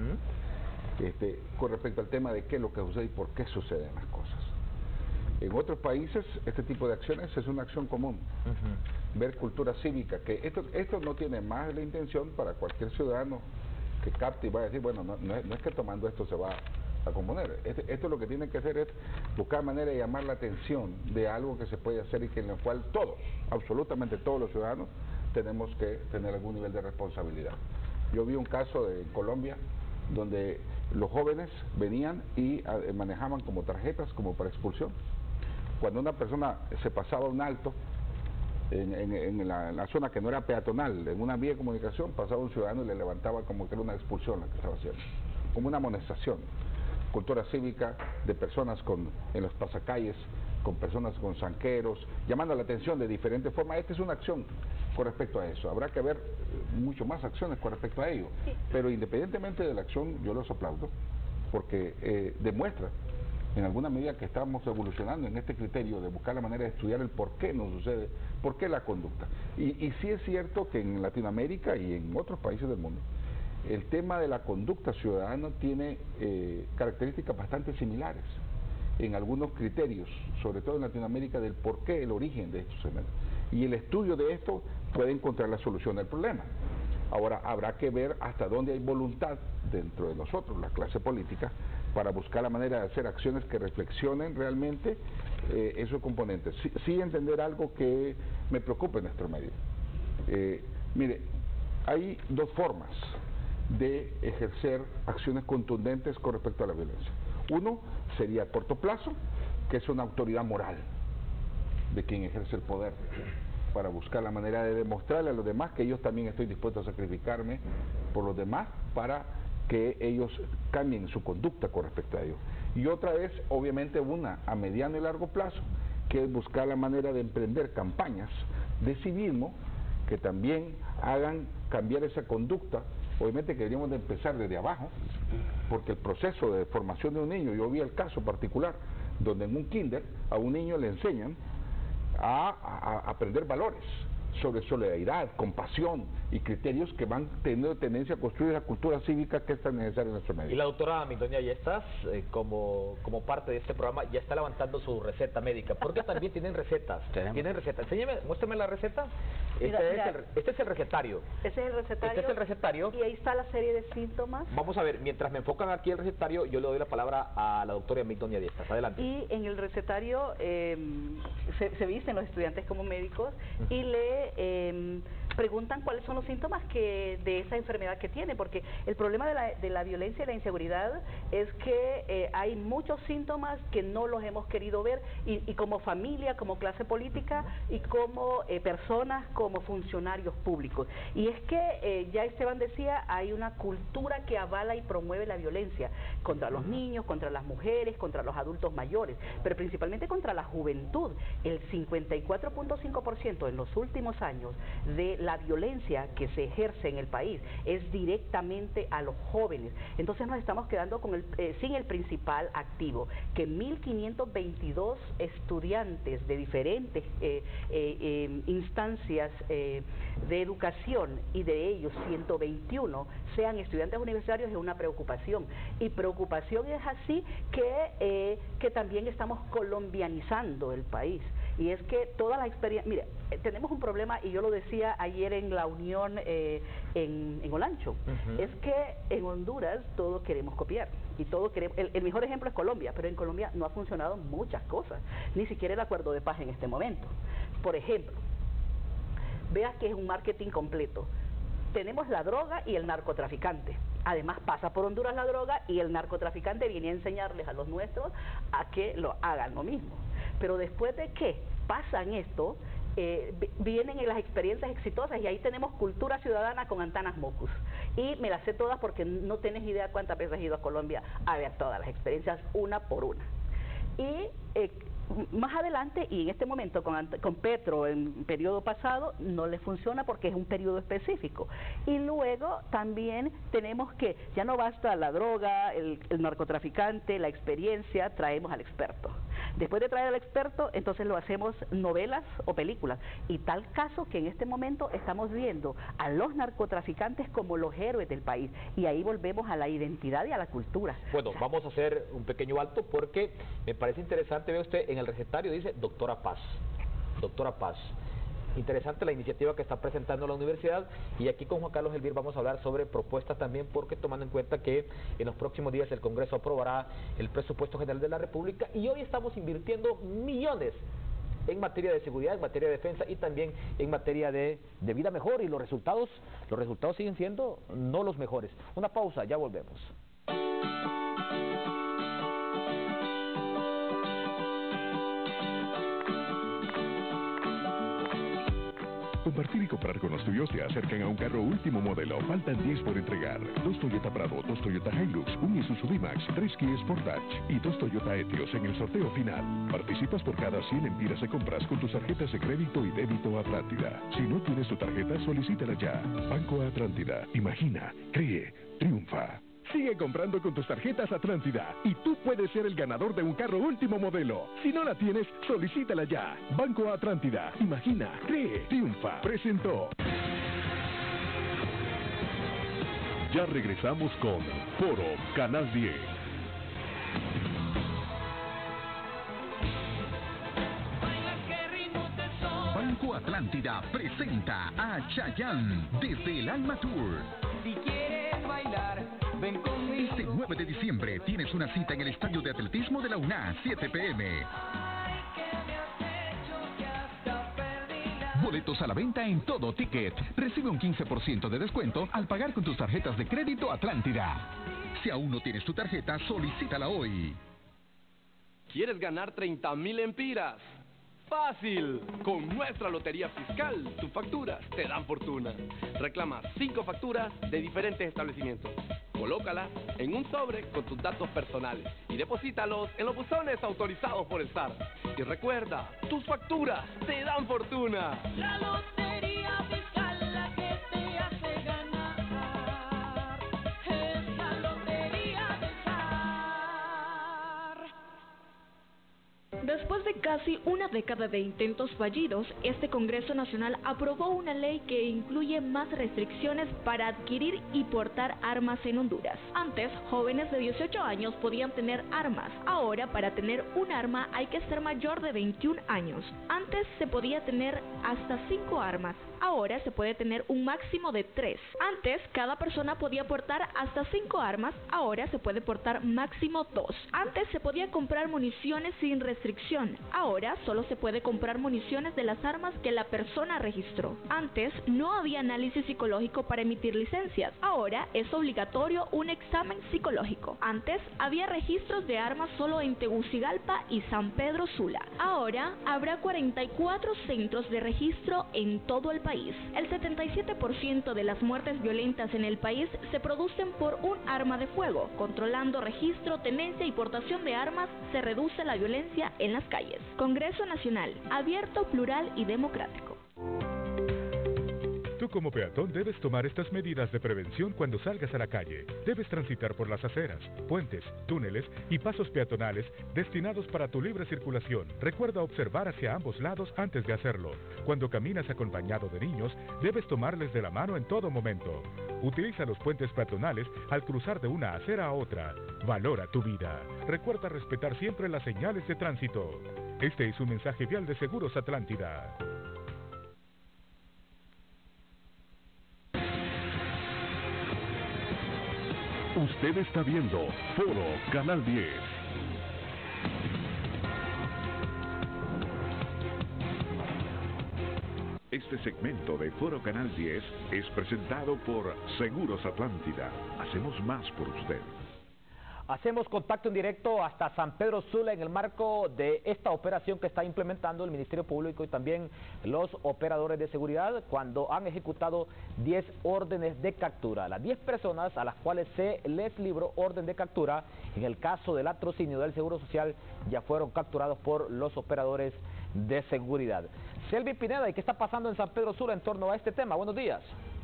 Con respecto al tema de qué es lo que sucede y por qué suceden las cosas. En otros países este tipo de acciones es una acción común. Ver cultura cívica, que esto no tiene más la intención para cualquier ciudadano que capte y vaya a decir, bueno, no es que tomando esto se va a componer. Esto lo que tiene que hacer es buscar manera de llamar la atención de algo que se puede hacer y que en lo cual todos, absolutamente todos los ciudadanos, tenemos que tener algún nivel de responsabilidad. Yo vi un caso en Colombia donde los jóvenes venían y manejaban como tarjetas como para expulsión. Cuando una persona se pasaba un alto en la zona que no era peatonal, en una vía de comunicación, pasaba un ciudadano y le levantaba como que era una expulsión la que estaba haciendo, como una amonestación. Cultura cívica de personas en los pasacalles, con personas con zanqueros, llamando la atención de diferentes formas. Esta es una acción con respecto a eso. Habrá que ver mucho más acciones con respecto a ello. Pero independientemente de la acción, yo los aplaudo, porque demuestra en alguna medida que estamos evolucionando en este criterio de buscar la manera de estudiar el por qué nos sucede, por qué la conducta. Y sí es cierto que en Latinoamérica y en otros países del mundo, el tema de la conducta ciudadana tiene características bastante similares en algunos criterios, sobre todo en Latinoamérica, del por qué, el origen de estos elementos. Y el estudio de esto puede encontrar la solución del problema. Ahora, habrá que ver hasta dónde hay voluntad dentro de nosotros, la clase política, para buscar la manera de hacer acciones que reflexionen realmente esos componentes. Sí entender algo que me preocupa en nuestro medio. Mire, hay dos formas de ejercer acciones contundentes con respecto a la violencia. Uno sería a corto plazo, que es una autoridad moral de quien ejerce el poder, para buscar la manera de demostrarle a los demás que ellos también estoy dispuesto a sacrificarme por los demás para que ellos cambien su conducta con respecto a ellos. Y otra es, obviamente, una a mediano y largo plazo, que es buscar la manera de emprender campañas de civismo que también hagan cambiar esa conducta. Obviamente que deberíamos de empezar desde abajo, porque el proceso de formación de un niño, yo vi el caso particular, donde en un kinder a un niño le enseñan a aprender valores sobre solidaridad, compasión y criterios que van teniendo tendencia a construir la cultura cívica que es tan necesaria en nuestro medio. Y la doctora Migdonia Yestas, como parte de este programa, ya está levantando su receta médica, porque también tienen recetas. Tienen recetas. Enséñeme, muéstrame la receta. Este es el recetario. Ese es el recetario. Este es el recetario. Y ahí está la serie de síntomas. Vamos a ver, mientras me enfocan aquí el recetario, yo le doy la palabra a la doctora Migdonia Yestas. Adelante. Y en el recetario se visten los estudiantes como médicos y le preguntan cuáles son los síntomas de esa enfermedad que tiene, porque el problema de la violencia y la inseguridad es que hay muchos síntomas que no los hemos querido ver y como familia, como clase política y como personas, como funcionarios públicos. Y es que, ya Esteban decía, hay una cultura que avala y promueve la violencia contra los niños, contra las mujeres, contra los adultos mayores, pero principalmente contra la juventud. El 54.5% en los últimos años de la violencia que se ejerce en el país es directamente a los jóvenes. Entonces nos estamos quedando sin el principal activo, que 1.522 estudiantes de diferentes instancias de educación y de ellos 121 sean estudiantes universitarios es una preocupación. Y preocupación es así que también estamos colombianizando el país. Y es que todas las experiencias, mire, tenemos un problema, y yo lo decía ayer en la unión en Olancho, es que en Honduras todos queremos copiar, y todos queremos, el mejor ejemplo es Colombia, pero en Colombia no ha funcionado muchas cosas, ni siquiera el acuerdo de paz en este momento. Por ejemplo, vea que es un marketing completo. Tenemos la droga y el narcotraficante. Además pasa por Honduras la droga y el narcotraficante viene a enseñarles a los nuestros a que lo hagan lo mismo. Pero después de que pasan esto, vienen las experiencias exitosas, y ahí tenemos cultura ciudadana con Antanas Mocus. Y me las sé todas porque no tenés idea cuántas veces he ido a Colombia a ver todas las experiencias una por una. Y más adelante, y en este momento con Petro en periodo pasado, no le funciona porque es un periodo específico. Y luego también tenemos que ya no basta la droga, el narcotraficante, la experiencia, traemos al experto. Después de traer al experto, entonces lo hacemos novelas o películas. Y tal caso que en este momento estamos viendo a los narcotraficantes como los héroes del país. Y ahí volvemos a la identidad y a la cultura. Bueno, vamos a hacer un pequeño alto porque me parece interesante, ve usted, en el recetario dice Doctora Paz. Doctora Paz. Interesante la iniciativa que está presentando la universidad, y aquí con Juan Carlos Elvir vamos a hablar sobre propuestas también, porque tomando en cuenta que en los próximos días el Congreso aprobará el presupuesto general de la República, y hoy estamos invirtiendo millones en materia de seguridad, en materia de defensa y también en materia de vida mejor, y los resultados siguen siendo no los mejores. Una pausa, ya volvemos. Compartir y comprar con los tuyos te acercan a un carro último modelo. Faltan 10 por entregar. 2 Toyota Prado, 2 Toyota Hilux, un Isuzu D-Max, 3 Kia Sportage y 2 Toyota Etios en el sorteo final. Participas por cada 100 empiras de compras con tus tarjetas de crédito y débito Atlántida. Si no tienes tu tarjeta, solicítala ya. Banco Atlántida. Imagina, cree, triunfa. Sigue comprando con tus tarjetas Atlántida y tú puedes ser el ganador de un carro último modelo. Si no la tienes, solicítala ya. Banco Atlántida. Imagina, cree, triunfa. Presentó. Ya regresamos con Foro Canal 10. Banco Atlántida presenta a Chayanne desde el Alma Tour. Si quieres bailar, ven conmigo. Este 9 de diciembre tienes una cita en el Estadio de Atletismo de la UNA, 7 p.m. Boletos a la venta en Todo Ticket. Recibe un 15% de descuento al pagar con tus tarjetas de crédito Atlántida. Si aún no tienes tu tarjeta, solicítala hoy. ¿Quieres ganar 30,000 empiras? ¡Fácil! Con nuestra lotería fiscal, tus facturas te dan fortuna. Reclama 5 facturas de diferentes establecimientos. Colócalas en un sobre con tus datos personales y deposítalos en los buzones autorizados por el SAR. Y recuerda, tus facturas te dan fortuna. La lotería fiscal, la que te hace ganar, es la lotería del SAR. Después de casi una década de intentos fallidos, este Congreso Nacional aprobó una ley que incluye más restricciones para adquirir y portar armas en Honduras. Antes, jóvenes de 18 años podían tener armas. Ahora, para tener un arma hay que ser mayor de 21 años. Antes se podía tener hasta 5 armas. Ahora se puede tener un máximo de 3. Antes, cada persona podía portar hasta 5 armas. Ahora se puede portar máximo 2. Antes se podía comprar municiones sin restricción. Ahora solo se puede comprar municiones de las armas que la persona registró. Antes no había análisis psicológico para emitir licencias. Ahora es obligatorio un examen psicológico. Antes había registros de armas solo en Tegucigalpa y San Pedro Sula. Ahora habrá 44 centros de registro en todo el país. El 77% de las muertes violentas en el país se producen por un arma de fuego. Controlando registro, tenencia y portación de armas, se reduce la violencia en las calles. Congreso Nacional, abierto, plural y democrático. Tú como peatón debes tomar estas medidas de prevención cuando salgas a la calle. Debes transitar por las aceras, puentes, túneles y pasos peatonales destinados para tu libre circulación. Recuerda observar hacia ambos lados antes de hacerlo. Cuando caminas acompañado de niños, debes tomarles de la mano en todo momento. Utiliza los puentes peatonales al cruzar de una acera a otra. Valora tu vida. Recuerda respetar siempre las señales de tránsito. Este es un mensaje vial de Seguros Atlántida. Usted está viendo Foro Canal 10. Este segmento de Foro Canal 10 es presentado por Seguros Atlántida. Hacemos más por usted. Hacemos contacto en directo hasta San Pedro Sula en el marco de esta operación que está implementando el Ministerio Público y también los operadores de seguridad cuando han ejecutado 10 órdenes de captura. Las 10 personas a las cuales se les libró orden de captura en el caso del latrocinio del Seguro Social ya fueron capturados por los operadores de seguridad. Selvi Pineda, ¿y qué está pasando en San Pedro Sula en torno a este tema? Buenos días.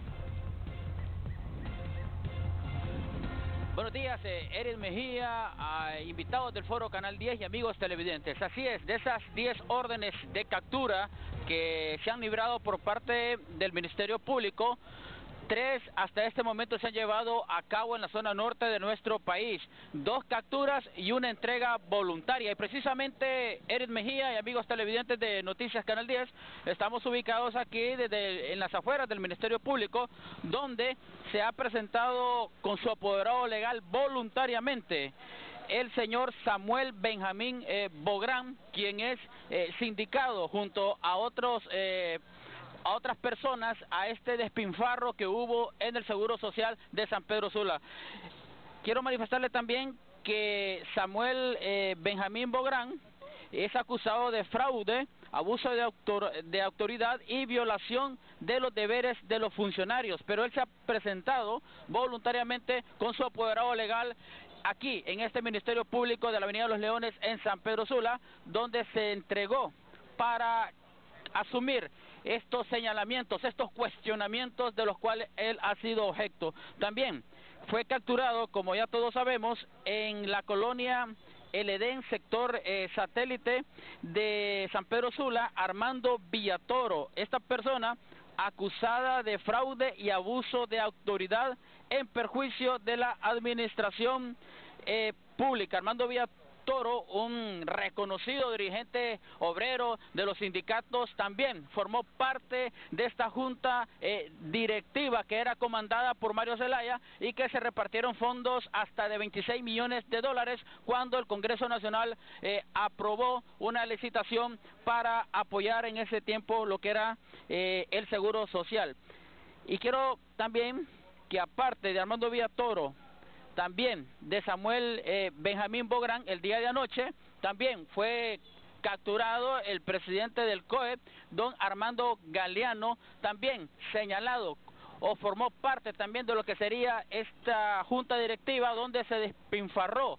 Buenos días, Erin Mejía, invitados del Foro Canal 10 y amigos televidentes. Así es, de esas 10 órdenes de captura que se han librado por parte del Ministerio Público, 3 hasta este momento se han llevado a cabo en la zona norte de nuestro país. 2 capturas y una entrega voluntaria. Y precisamente, Erin Mejía y amigos televidentes de Noticias Canal 10, estamos ubicados aquí en las afueras del Ministerio Público, donde se ha presentado con su apoderado legal voluntariamente el señor Samuel Benjamín Bográn, quien es sindicado junto a otras personas a este despilfarro que hubo en el Seguro Social de San Pedro Sula. Quiero manifestarle también que Samuel Benjamín Bográn es acusado de fraude, abuso de autoridad y violación de los deberes de los funcionarios, pero él se ha presentado voluntariamente con su apoderado legal aquí en este Ministerio Público de la Avenida de los Leones en San Pedro Sula, donde se entregó para asumir estos señalamientos, estos cuestionamientos de los cuales él ha sido objeto. También fue capturado, como ya todos sabemos, en la colonia El Edén, sector satélite de San Pedro Sula, Armando Villatoro. Esta persona acusada de fraude y abuso de autoridad en perjuicio de la administración pública. Armando Villatoro, un reconocido dirigente obrero de los sindicatos, también formó parte de esta junta directiva que era comandada por Mario Zelaya y que se repartieron fondos hasta de 26 millones de dólares cuando el Congreso Nacional aprobó una licitación para apoyar en ese tiempo lo que era el Seguro Social. Y quiero también que aparte de Armando Villatoro, también de Samuel Benjamín Bográn, el día de anoche también fue capturado el presidente del COE, don Armando Galeano, también señalado o formó parte también de lo que sería esta junta directiva donde se despilfarró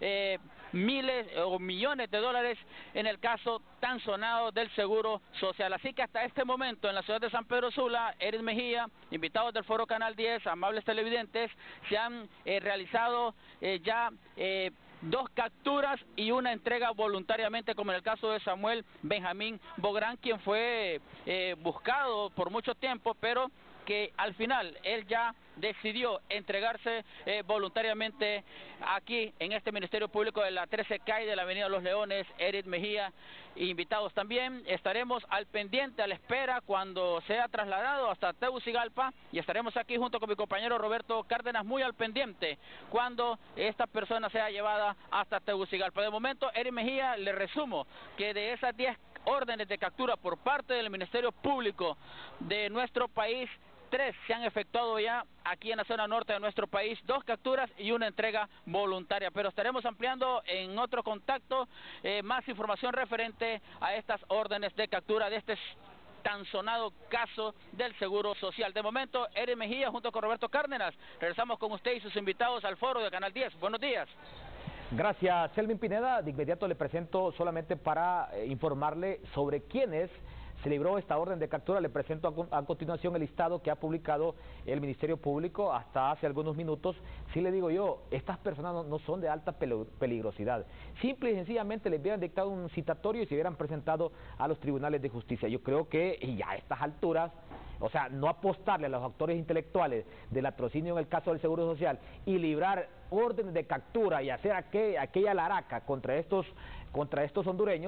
miles o millones de dólares en el caso tan sonado del Seguro Social. Así que hasta este momento en la ciudad de San Pedro Sula, Erin Mejía, invitados del Foro Canal 10, amables televidentes, se han realizado ya 2 capturas y una entrega voluntariamente, como en el caso de Samuel Benjamín Bográn, quien fue buscado por mucho tiempo, pero que al final él ya decidió entregarse voluntariamente aquí en este Ministerio Público de la 13 calle de la Avenida de los Leones. Erin Mejía, invitados también, estaremos al pendiente, a la espera cuando sea trasladado hasta Tegucigalpa y estaremos aquí junto con mi compañero Roberto Cárdenas muy al pendiente cuando esta persona sea llevada hasta Tegucigalpa. De momento, Erin Mejía, le resumo que de esas 10 órdenes de captura por parte del Ministerio Público de nuestro país, 3 se han efectuado ya aquí en la zona norte de nuestro país, 2 capturas y una entrega voluntaria. Pero estaremos ampliando en otro contacto más información referente a estas órdenes de captura de este tan sonado caso del Seguro Social. De momento, Erin Mejía junto con Roberto Cárdenas. Regresamos con usted y sus invitados al foro de Canal 10. Buenos días. Gracias, Selvin Pineda. De inmediato le presento solamente para informarle sobre quiénes se libró esta orden de captura. Le presento a continuación el listado que ha publicado el Ministerio Público hasta hace algunos minutos. Sí le digo yo, estas personas no son de alta peligrosidad. Simple y sencillamente les hubieran dictado un citatorio y se hubieran presentado a los tribunales de justicia. Yo creo que ya a estas alturas, o sea, no apostarle a los actores intelectuales del latrocinio en el caso del Seguro Social y librar órdenes de captura y hacer aquella laraca contra estos hondureños,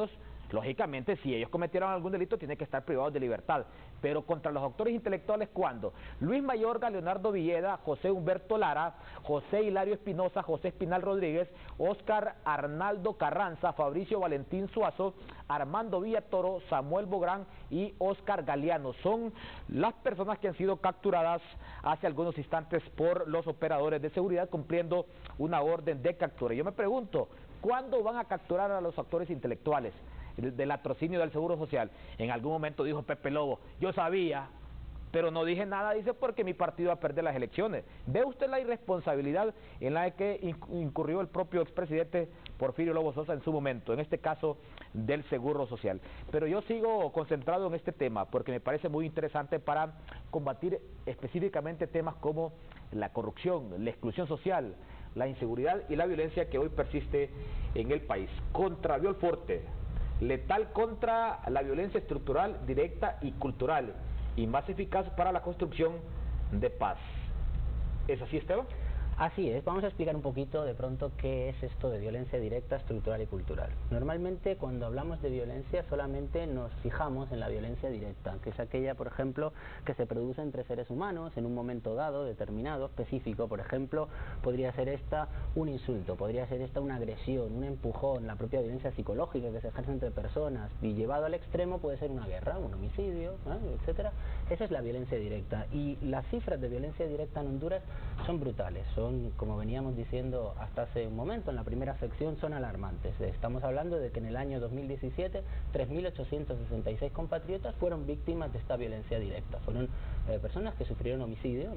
Lógicamente, si ellos cometieron algún delito, tienen que estar privados de libertad. Pero contra los autores intelectuales, ¿cuándo? Luis Mayorga, Leonardo Villeda, José Humberto Lara, José Hilario Espinosa, José Espinal Rodríguez, Óscar Arnaldo Carranza, Fabricio Valentín Suazo, Armando Villatoro, Samuel Bográn y Óscar Galeano. Son las personas que han sido capturadas hace algunos instantes por los operadores de seguridad cumpliendo una orden de captura. Yo me pregunto, ¿cuándo van a capturar a los actores intelectuales del latrocinio del Seguro Social? En algún momento dijo Pepe Lobo, yo sabía, pero no dije nada, dice, porque mi partido va a perder las elecciones. ¿Ve usted la irresponsabilidad en la que incurrió el propio expresidente Porfirio Lobo Sosa en su momento, en este caso del Seguro Social? Pero yo sigo concentrado en este tema porque me parece muy interesante para combatir específicamente temas como la corrupción, la exclusión social, la inseguridad y la violencia que hoy persiste en el país. Contra Viol Forte, letal contra la violencia estructural, directa y cultural, y más eficaz para la construcción de paz. ¿Es así, Esteban? Así es, vamos a explicar un poquito de pronto qué es esto de violencia directa, estructural y cultural. Normalmente cuando hablamos de violencia solamente nos fijamos en la violencia directa, que es aquella, por ejemplo, que se produce entre seres humanos en un momento dado, determinado, específico. Por ejemplo, podría ser esta un insulto, podría ser esta una agresión, un empujón, la propia violencia psicológica que se ejerce entre personas, y llevado al extremo puede ser una guerra, un homicidio, etcétera. Esa es la violencia directa, y las cifras de violencia directa en Honduras son brutales, como veníamos diciendo hasta hace un momento en la primera sección, son alarmantes. Estamos hablando de que en el año 2017 3.866 compatriotas fueron víctimas de esta violencia directa. Fueron personas que sufrieron homicidio,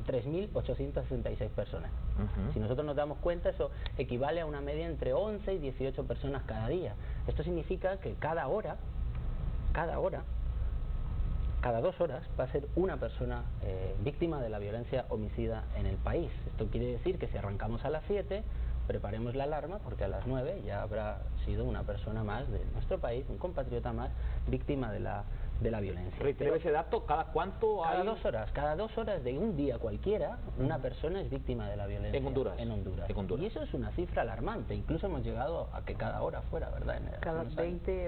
3.866 personas. Si nosotros nos damos cuenta, eso equivale a una media entre 11 y 18 personas cada día. Esto significa que cada 2 horas va a ser una persona víctima de la violencia homicida en el país. Esto quiere decir que si arrancamos a las 7, preparemos la alarma, porque a las 9 ya habrá sido una persona más de nuestro país, un compatriota más, víctima de la violencia. ¿Reitero ese dato? ¿Cada cuánto hay? Cada 2 horas de un día cualquiera, una persona es víctima de la violencia. En Honduras. Y eso es una cifra alarmante. Incluso hemos llegado a que cada hora fuera, ¿verdad? Cada 20,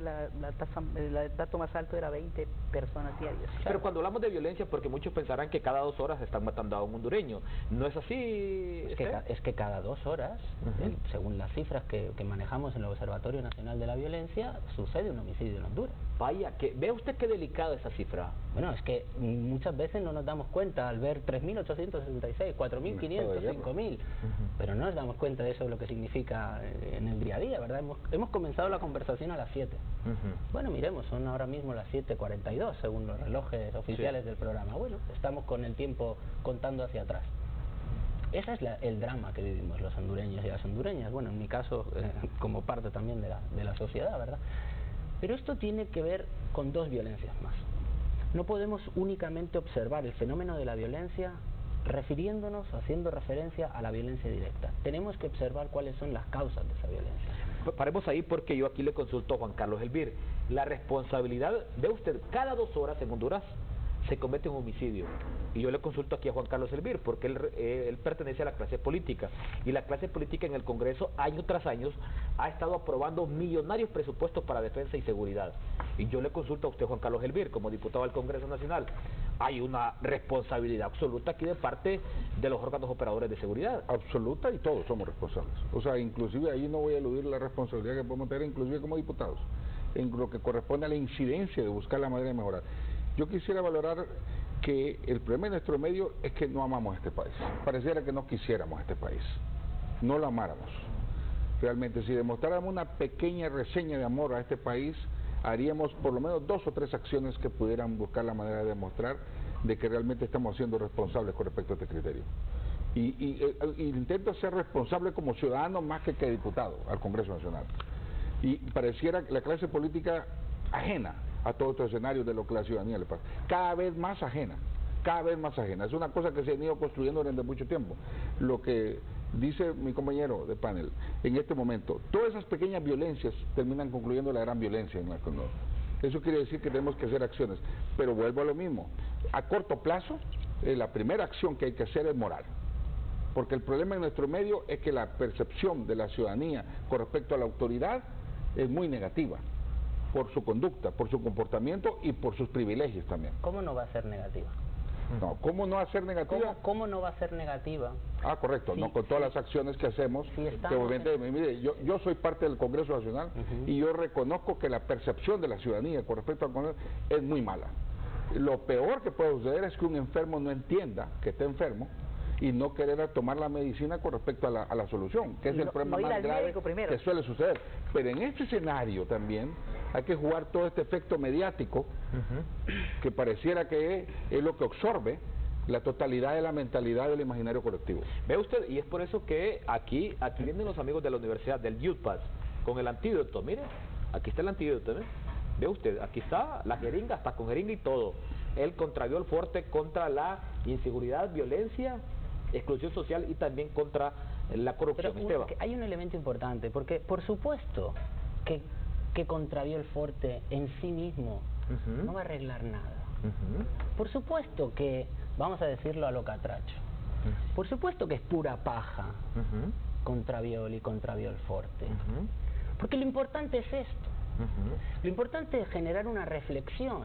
el dato más alto era 20 personas diarias. Pero cuando hablamos de violencia, porque muchos pensarán que cada 2 horas están matando a un hondureño. ¿No es así? Es que cada 2 horas, según las cifras que manejamos en el Observatorio Nacional de la Violencia, sucede un homicidio en Honduras. Vaya, ¿ve usted qué delicada esa cifra? Bueno, es que muchas veces no nos damos cuenta al ver 3.866, 4.500, 5.000, pero no nos damos cuenta de eso, lo que significa en el día a día, ¿verdad? Hemos comenzado la conversación a las 7. Bueno, miremos, son ahora mismo las 7:42 según los relojes oficiales del programa. Bueno, estamos con el tiempo contando hacia atrás. Ese es el drama que vivimos los hondureños y las hondureñas, bueno, en mi caso como parte también de la sociedad, ¿verdad? Pero esto tiene que ver con 2 violencias más. No podemos únicamente observar el fenómeno de la violencia refiriéndonos, haciendo referencia a la violencia directa. Tenemos que observar cuáles son las causas de esa violencia. Paremos ahí, porque yo aquí le consulto a Juan Carlos Elvir. La responsabilidad, ve usted, cada 2 horas en Honduras se comete un homicidio. Y yo le consulto aquí a Juan Carlos Elvir, porque él pertenece a la clase política. Y la clase política en el Congreso, año tras año, ha estado aprobando millonarios presupuestos para defensa y seguridad. Y yo le consulto a usted, Juan Carlos Elvir, como diputado del Congreso Nacional. Hay una responsabilidad absoluta aquí de parte de los órganos operadores de seguridad. Absoluta, y todos somos responsables. O sea, inclusive ahí no voy a eludir la responsabilidad que podemos tener, inclusive como diputados, en lo que corresponde a la incidencia de buscar la manera de mejorar. Yo quisiera valorar que el problema de nuestro medio es que no amamos este país. Pareciera que no quisiéramos este país, no lo amáramos. Realmente, si demostráramos una pequeña reseña de amor a este país, haríamos por lo menos 2 o 3 acciones que pudieran buscar la manera de demostrar de que realmente estamos siendo responsables con respecto a este criterio. Y intento ser responsable como ciudadano más que diputado al Congreso Nacional. Y pareciera que la clase política ajena a todo este escenario de lo que la ciudadanía le pasa, cada vez más ajena. Es una cosa que se ha ido construyendo durante mucho tiempo. Lo que dice mi compañero de panel, en este momento, todas esas pequeñas violencias terminan concluyendo la gran violencia en la economía. Eso quiere decir que tenemos que hacer acciones, pero vuelvo a lo mismo. A corto plazo, la primera acción que hay que hacer es moral. Porque el problema en nuestro medio es que la percepción de la ciudadanía con respecto a la autoridad es muy negativa. por su conducta, por su comportamiento y por sus privilegios también. ¿Cómo no va a ser negativa? No, ¿cómo no va a ser negativa? ¿Cómo no va a ser negativa? Ah, correcto, Sí, no con todas las acciones que hacemos. Que obviamente, mire, yo soy parte del Congreso Nacional y yo reconozco que la percepción de la ciudadanía con respecto al Congreso es muy mala. Lo peor que puede suceder es que un enfermo no entienda que está enfermo y no querer tomar la medicina con respecto a la solución, que es el problema más grave que suele suceder. Pero en este escenario también hay que jugar todo este efecto mediático que pareciera que es lo que absorbe la totalidad de la mentalidad del imaginario colectivo. Ve usted, y es por eso que aquí vienen los amigos de la universidad, del Youth Pass, con el antídoto. Mire, aquí está el antídoto, ¿ve? Ve usted, aquí está la jeringa, hasta con jeringa y todo. El contraviol fuerte contra la inseguridad, violencia, exclusión social y también contra la corrupción. Pero hay un elemento importante, porque por supuesto que contraviol fuerte en sí mismo no va a arreglar nada. Por supuesto que, vamos a decirlo a lo catracho, por supuesto que es pura paja contraviol y contraviol fuerte. Porque lo importante es esto. Lo importante es generar una reflexión,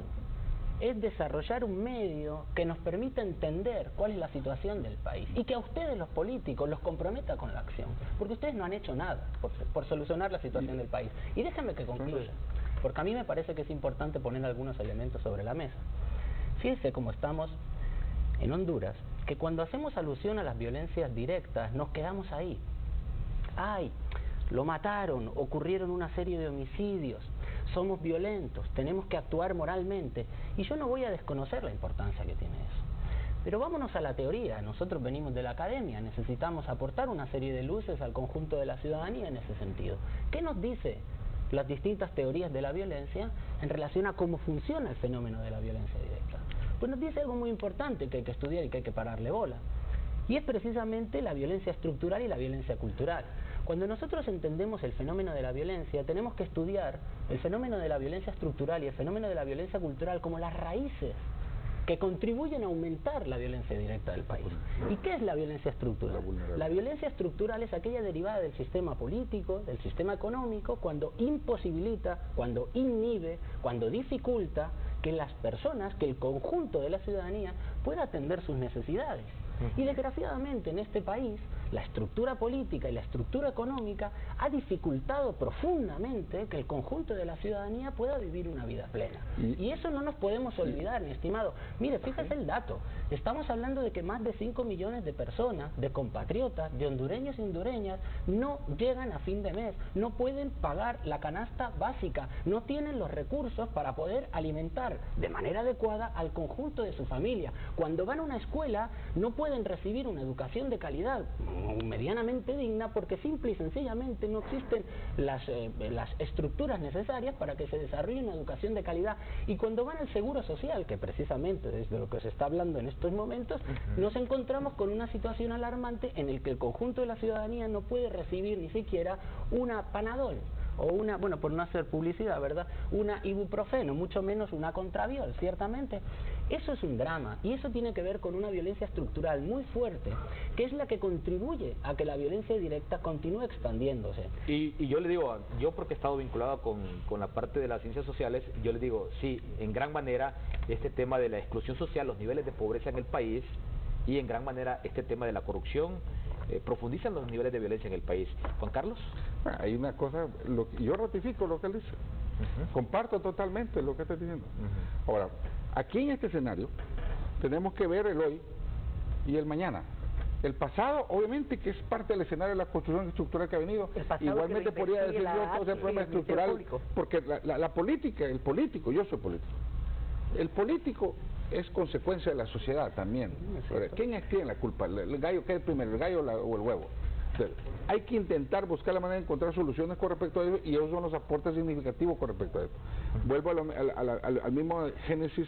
es desarrollar un medio que nos permita entender cuál es la situación del país y que a ustedes los políticos los comprometa con la acción, porque ustedes no han hecho nada por solucionar la situación del país. Y déjenme que concluya, porque a mí me parece que es importante poner algunos elementos sobre la mesa. Fíjense cómo estamos en Honduras, que cuando hacemos alusión a las violencias directas nos quedamos ahí. ¡Ay! Lo mataron, ocurrieron una serie de homicidios, somos violentos, tenemos que actuar moralmente. Y yo no voy a desconocer la importancia que tiene eso. Pero vámonos a la teoría, nosotros venimos de la academia, necesitamos aportar una serie de luces al conjunto de la ciudadanía en ese sentido. ¿Qué nos dice las distintas teorías de la violencia en relación a cómo funciona el fenómeno de la violencia directa? Pues nos dice algo muy importante que hay que estudiar y que hay que pararle bola. Y es precisamente la violencia estructural y la violencia cultural. Cuando nosotros entendemos el fenómeno de la violencia, tenemos que estudiar el fenómeno de la violencia estructural y el fenómeno de la violencia cultural como las raíces que contribuyen a aumentar la violencia directa del país. ¿Y qué es la violencia estructural? La violencia estructural es aquella derivada del sistema político, del sistema económico, cuando imposibilita, cuando inhibe, cuando dificulta que las personas, que el conjunto de la ciudadanía pueda atender sus necesidades. Y desgraciadamente en este país la estructura política y la estructura económica ha dificultado profundamente que el conjunto de la ciudadanía pueda vivir una vida plena. Y eso no nos podemos olvidar, mi estimado. Mire, fíjese el dato. Estamos hablando de que más de 5 millones de personas, de compatriotas, de hondureños y hondureñas, no llegan a fin de mes, no pueden pagar la canasta básica, no tienen los recursos para poder alimentar de manera adecuada al conjunto de su familia. Cuando van a una escuela no pueden recibir una educación de calidad medianamente digna porque simple y sencillamente no existen las estructuras necesarias para que se desarrolle una educación de calidad. Y cuando van al seguro social, que precisamente desde lo que se está hablando en estos momentos, nos encontramos con una situación alarmante en el que el conjunto de la ciudadanía no puede recibir ni siquiera una Panadol o una, bueno, por no hacer publicidad, ¿verdad?, una ibuprofeno, mucho menos una contraviol, ciertamente. Eso es un drama y eso tiene que ver con una violencia estructural muy fuerte, que es la que contribuye a que la violencia directa continúe expandiéndose. Y yo le digo, yo porque he estado vinculado con la parte de las ciencias sociales, yo le digo, sí, en gran manera este tema de la exclusión social, los niveles de pobreza en el país y en gran manera este tema de la corrupción profundizan los niveles de violencia en el país. Juan Carlos. Hay una cosa, yo ratifico lo que él dice, comparto totalmente lo que está diciendo. Ahora, aquí en este escenario tenemos que ver el hoy y el mañana. El pasado, obviamente, que es parte del escenario de la construcción estructural que ha venido, igualmente podría decir yo todo ese problema estructural, porque la política, el político, yo soy político, el político es consecuencia de la sociedad también. ¿Quién tiene la culpa? ¿El gallo qué es primero, el gallo o el huevo? Entonces, hay que intentar buscar la manera de encontrar soluciones con respecto a ello y esos son los aportes significativos con respecto a esto. Vuelvo al mismo génesis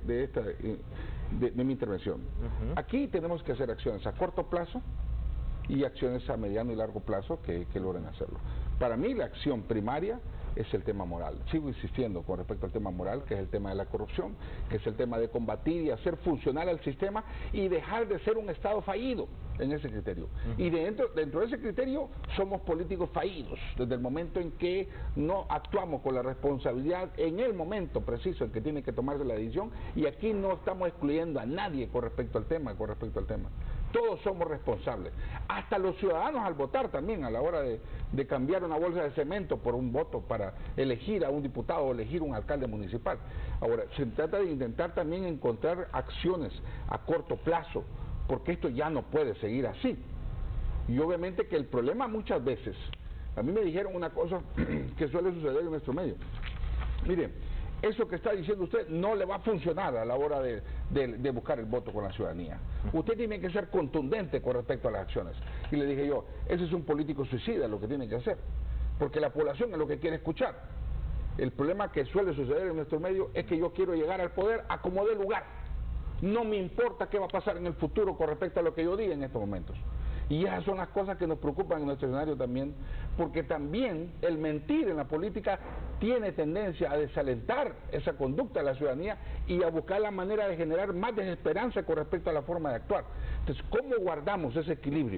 de mi intervención. Aquí tenemos que hacer acciones a corto plazo y acciones a mediano y largo plazo que logren hacerlo. Para mí la acción primaria es el tema moral. Sigo insistiendo con respecto al tema moral, que es el tema de la corrupción, que es el tema de combatir y hacer funcionar el sistema y dejar de ser un Estado fallido en ese criterio. Y dentro de ese criterio somos políticos fallidos, desde el momento en que no actuamos con la responsabilidad en el momento preciso en que tiene que tomarse la decisión, y aquí no estamos excluyendo a nadie con respecto al tema, Todos somos responsables, hasta los ciudadanos al votar también, a la hora de cambiar una bolsa de cemento por un voto para elegir a un diputado o elegir un alcalde municipal. Ahora, se trata de intentar también encontrar acciones a corto plazo, porque esto ya no puede seguir así. Y obviamente que el problema muchas veces, a mí me dijeron una cosa que suele suceder en nuestro medio. Mire, eso que está diciendo usted no le va a funcionar a la hora de buscar el voto con la ciudadanía. Usted tiene que ser contundente con respecto a las acciones. Y le dije yo, ese es un político suicida lo que tiene que hacer, porque la población es lo que quiere escuchar. El problema que suele suceder en nuestro medio es que yo quiero llegar al poder a como dé lugar. No me importa qué va a pasar en el futuro con respecto a lo que yo diga en estos momentos. Y esas son las cosas que nos preocupan en nuestro escenario también, porque también el mentir en la política tiene tendencia a desalentar esa conducta de la ciudadanía y a buscar la manera de generar más desesperanza con respecto a la forma de actuar. Entonces, ¿cómo guardamos ese equilibrio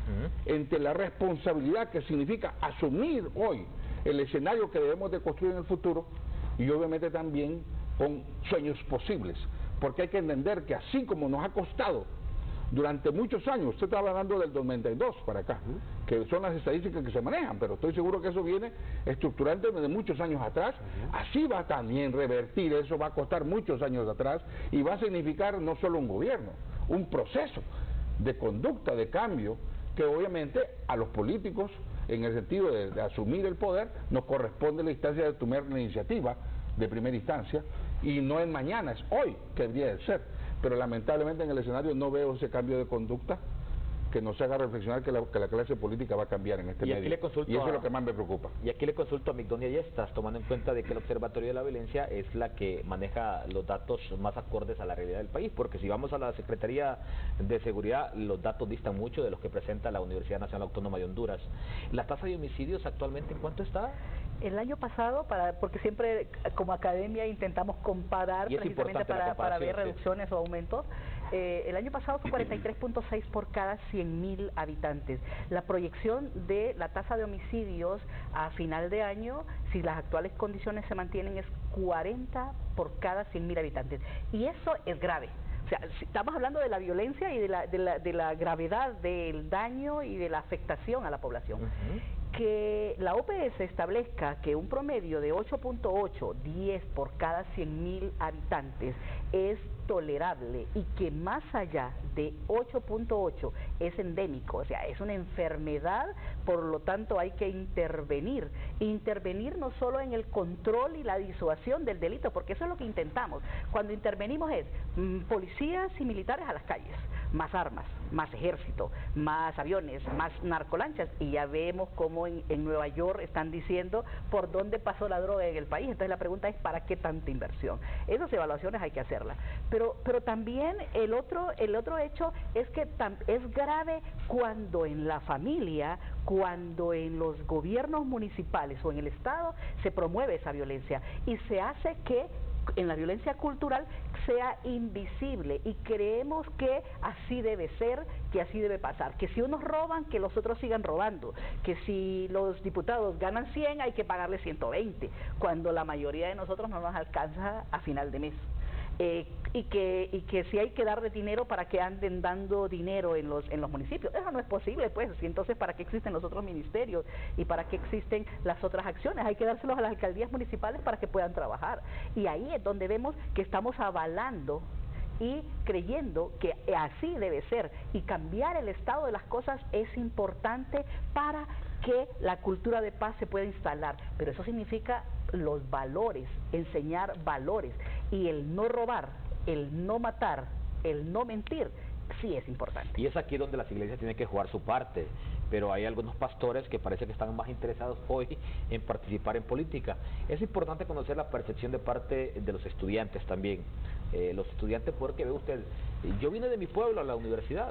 entre la responsabilidad que significa asumir hoy el escenario que debemos de construir en el futuro y obviamente también con sueños posibles? Porque hay que entender que así como nos ha costado durante muchos años, usted estaba hablando del 92 para acá, que son las estadísticas que se manejan, pero estoy seguro que eso viene estructurante de muchos años atrás, así va también revertir, eso va a costar muchos años atrás y va a significar no solo un gobierno, un proceso de conducta, de cambio, que obviamente a los políticos, en el sentido de asumir el poder, nos corresponde la instancia de tomar la iniciativa de primera instancia, y no es mañana, es hoy que debería de ser. Pero lamentablemente en el escenario no veo ese cambio de conducta que nos haga reflexionar que la clase política va a cambiar en este medio. Y eso es lo que más me preocupa. Y aquí le consulto a Migdonia Yestas, tomando en cuenta de que el Observatorio de la Violencia es la que maneja los datos más acordes a la realidad del país, porque si vamos a la Secretaría de Seguridad, los datos distan mucho de los que presenta la Universidad Nacional Autónoma de Honduras. ¿La tasa de homicidios actualmente en cuánto está? El año pasado, porque siempre como academia intentamos comparar precisamente para ver reducciones o aumentos, el año pasado fue 43.6 por cada 100.000 habitantes. La proyección de la tasa de homicidios a final de año, si las actuales condiciones se mantienen, es 40 por cada 100.000 habitantes. Y eso es grave. O sea, si estamos hablando de la violencia y de la gravedad del daño y de la afectación a la población. Que la OPS establezca que un promedio de 8.8, 10 por cada 100.000 habitantes es tolerable y que más allá de 8.8 es endémico, o sea, es una enfermedad, por lo tanto hay que intervenir no solo en el control y la disuasión del delito, porque eso es lo que intentamos. Cuando intervenimos es policías y militares a las calles, más armas, más ejército, más aviones, más narcolanchas, y ya vemos cómo en Nueva York están diciendo por dónde pasó la droga en el país. Entonces la pregunta es ¿para qué tanta inversión? Esas evaluaciones hay que hacerlas. Pero también el otro hecho es que es grave cuando en la familia, cuando en los gobiernos municipales o en el Estado se promueve esa violencia y se hace que en la violencia cultural sea invisible, y creemos que así debe ser, que así debe pasar, que si unos roban, que los otros sigan robando, que si los diputados ganan 100 hay que pagarles 120, cuando la mayoría de nosotros no nos alcanza a final de mes. Y que si hay que darle dinero para que anden dando dinero en los municipios, eso no es posible, pues. Y entonces, ¿para qué existen los otros ministerios y para qué existen las otras acciones? Hay que dárselos a las alcaldías municipales para que puedan trabajar, y ahí es donde vemos que estamos avalando y creyendo que así debe ser, y cambiar el estado de las cosas es importante para que la cultura de paz se pueda instalar, pero eso significa los valores, enseñar valores, y el no robar, el no matar, el no mentir, sí es importante. Y es aquí donde las iglesias tienen que jugar su parte, pero hay algunos pastores que parece que están más interesados hoy en participar en política. Es importante conocer la percepción de parte de los estudiantes también, los estudiantes, porque ve usted, yo vine de mi pueblo a la universidad,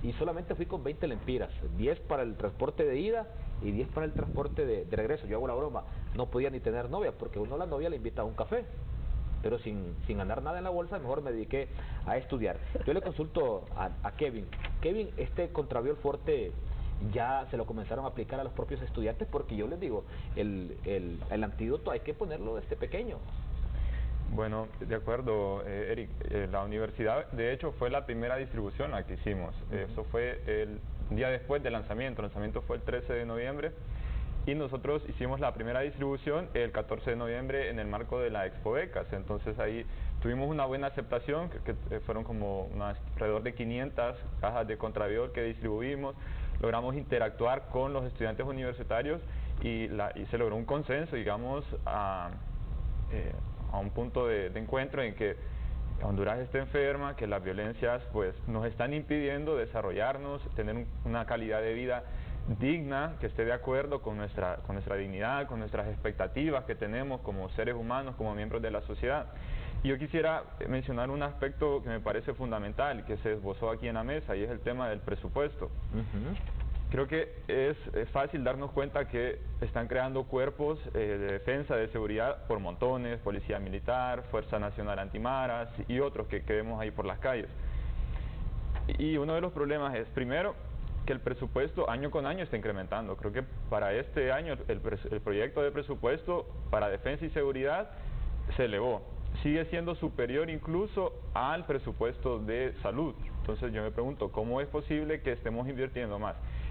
y solamente fui con 20 lempiras, 10 para el transporte de ida y 10 para el transporte de regreso. Yo hago la broma, no podía ni tener novia, porque uno a la novia le invita a un café, pero sin ganar nada en la bolsa, mejor me dediqué a estudiar. Yo le consulto a Kevin. Kevin, este contraviol fuerte ya se lo comenzaron a aplicar a los propios estudiantes, porque yo les digo, el antídoto hay que ponerlo desde pequeño. Bueno, de acuerdo, Eric, la universidad de hecho fue la primera distribución la que hicimos. Eso fue el día después del lanzamiento. El lanzamiento fue el 13 de noviembre y nosotros hicimos la primera distribución el 14 de noviembre en el marco de la Expo Becas. Entonces ahí tuvimos una buena aceptación, que fueron como alrededor de 500 cajas de contraviol que distribuimos. Logramos interactuar con los estudiantes universitarios y se logró un consenso, digamos, a un punto de encuentro en que Honduras está enferma, que las violencias pues nos están impidiendo desarrollarnos, tener una calidad de vida digna, que esté de acuerdo con nuestra dignidad, con nuestras expectativas que tenemos como seres humanos, como miembros de la sociedad. Y yo quisiera mencionar un aspecto que me parece fundamental, que se esbozó aquí en la mesa, y es el tema del presupuesto. Creo que es fácil darnos cuenta que están creando cuerpos de defensa, de seguridad por montones, Policía Militar, Fuerza Nacional Antimaras y otros que vemos ahí por las calles. Y uno de los problemas es, primero, que el presupuesto año con año está incrementando. Creo que para este año el proyecto de presupuesto para defensa y seguridad se elevó. Sigue siendo superior incluso al presupuesto de salud. Entonces yo me pregunto, ¿cómo es posible que estemos invirtiendo más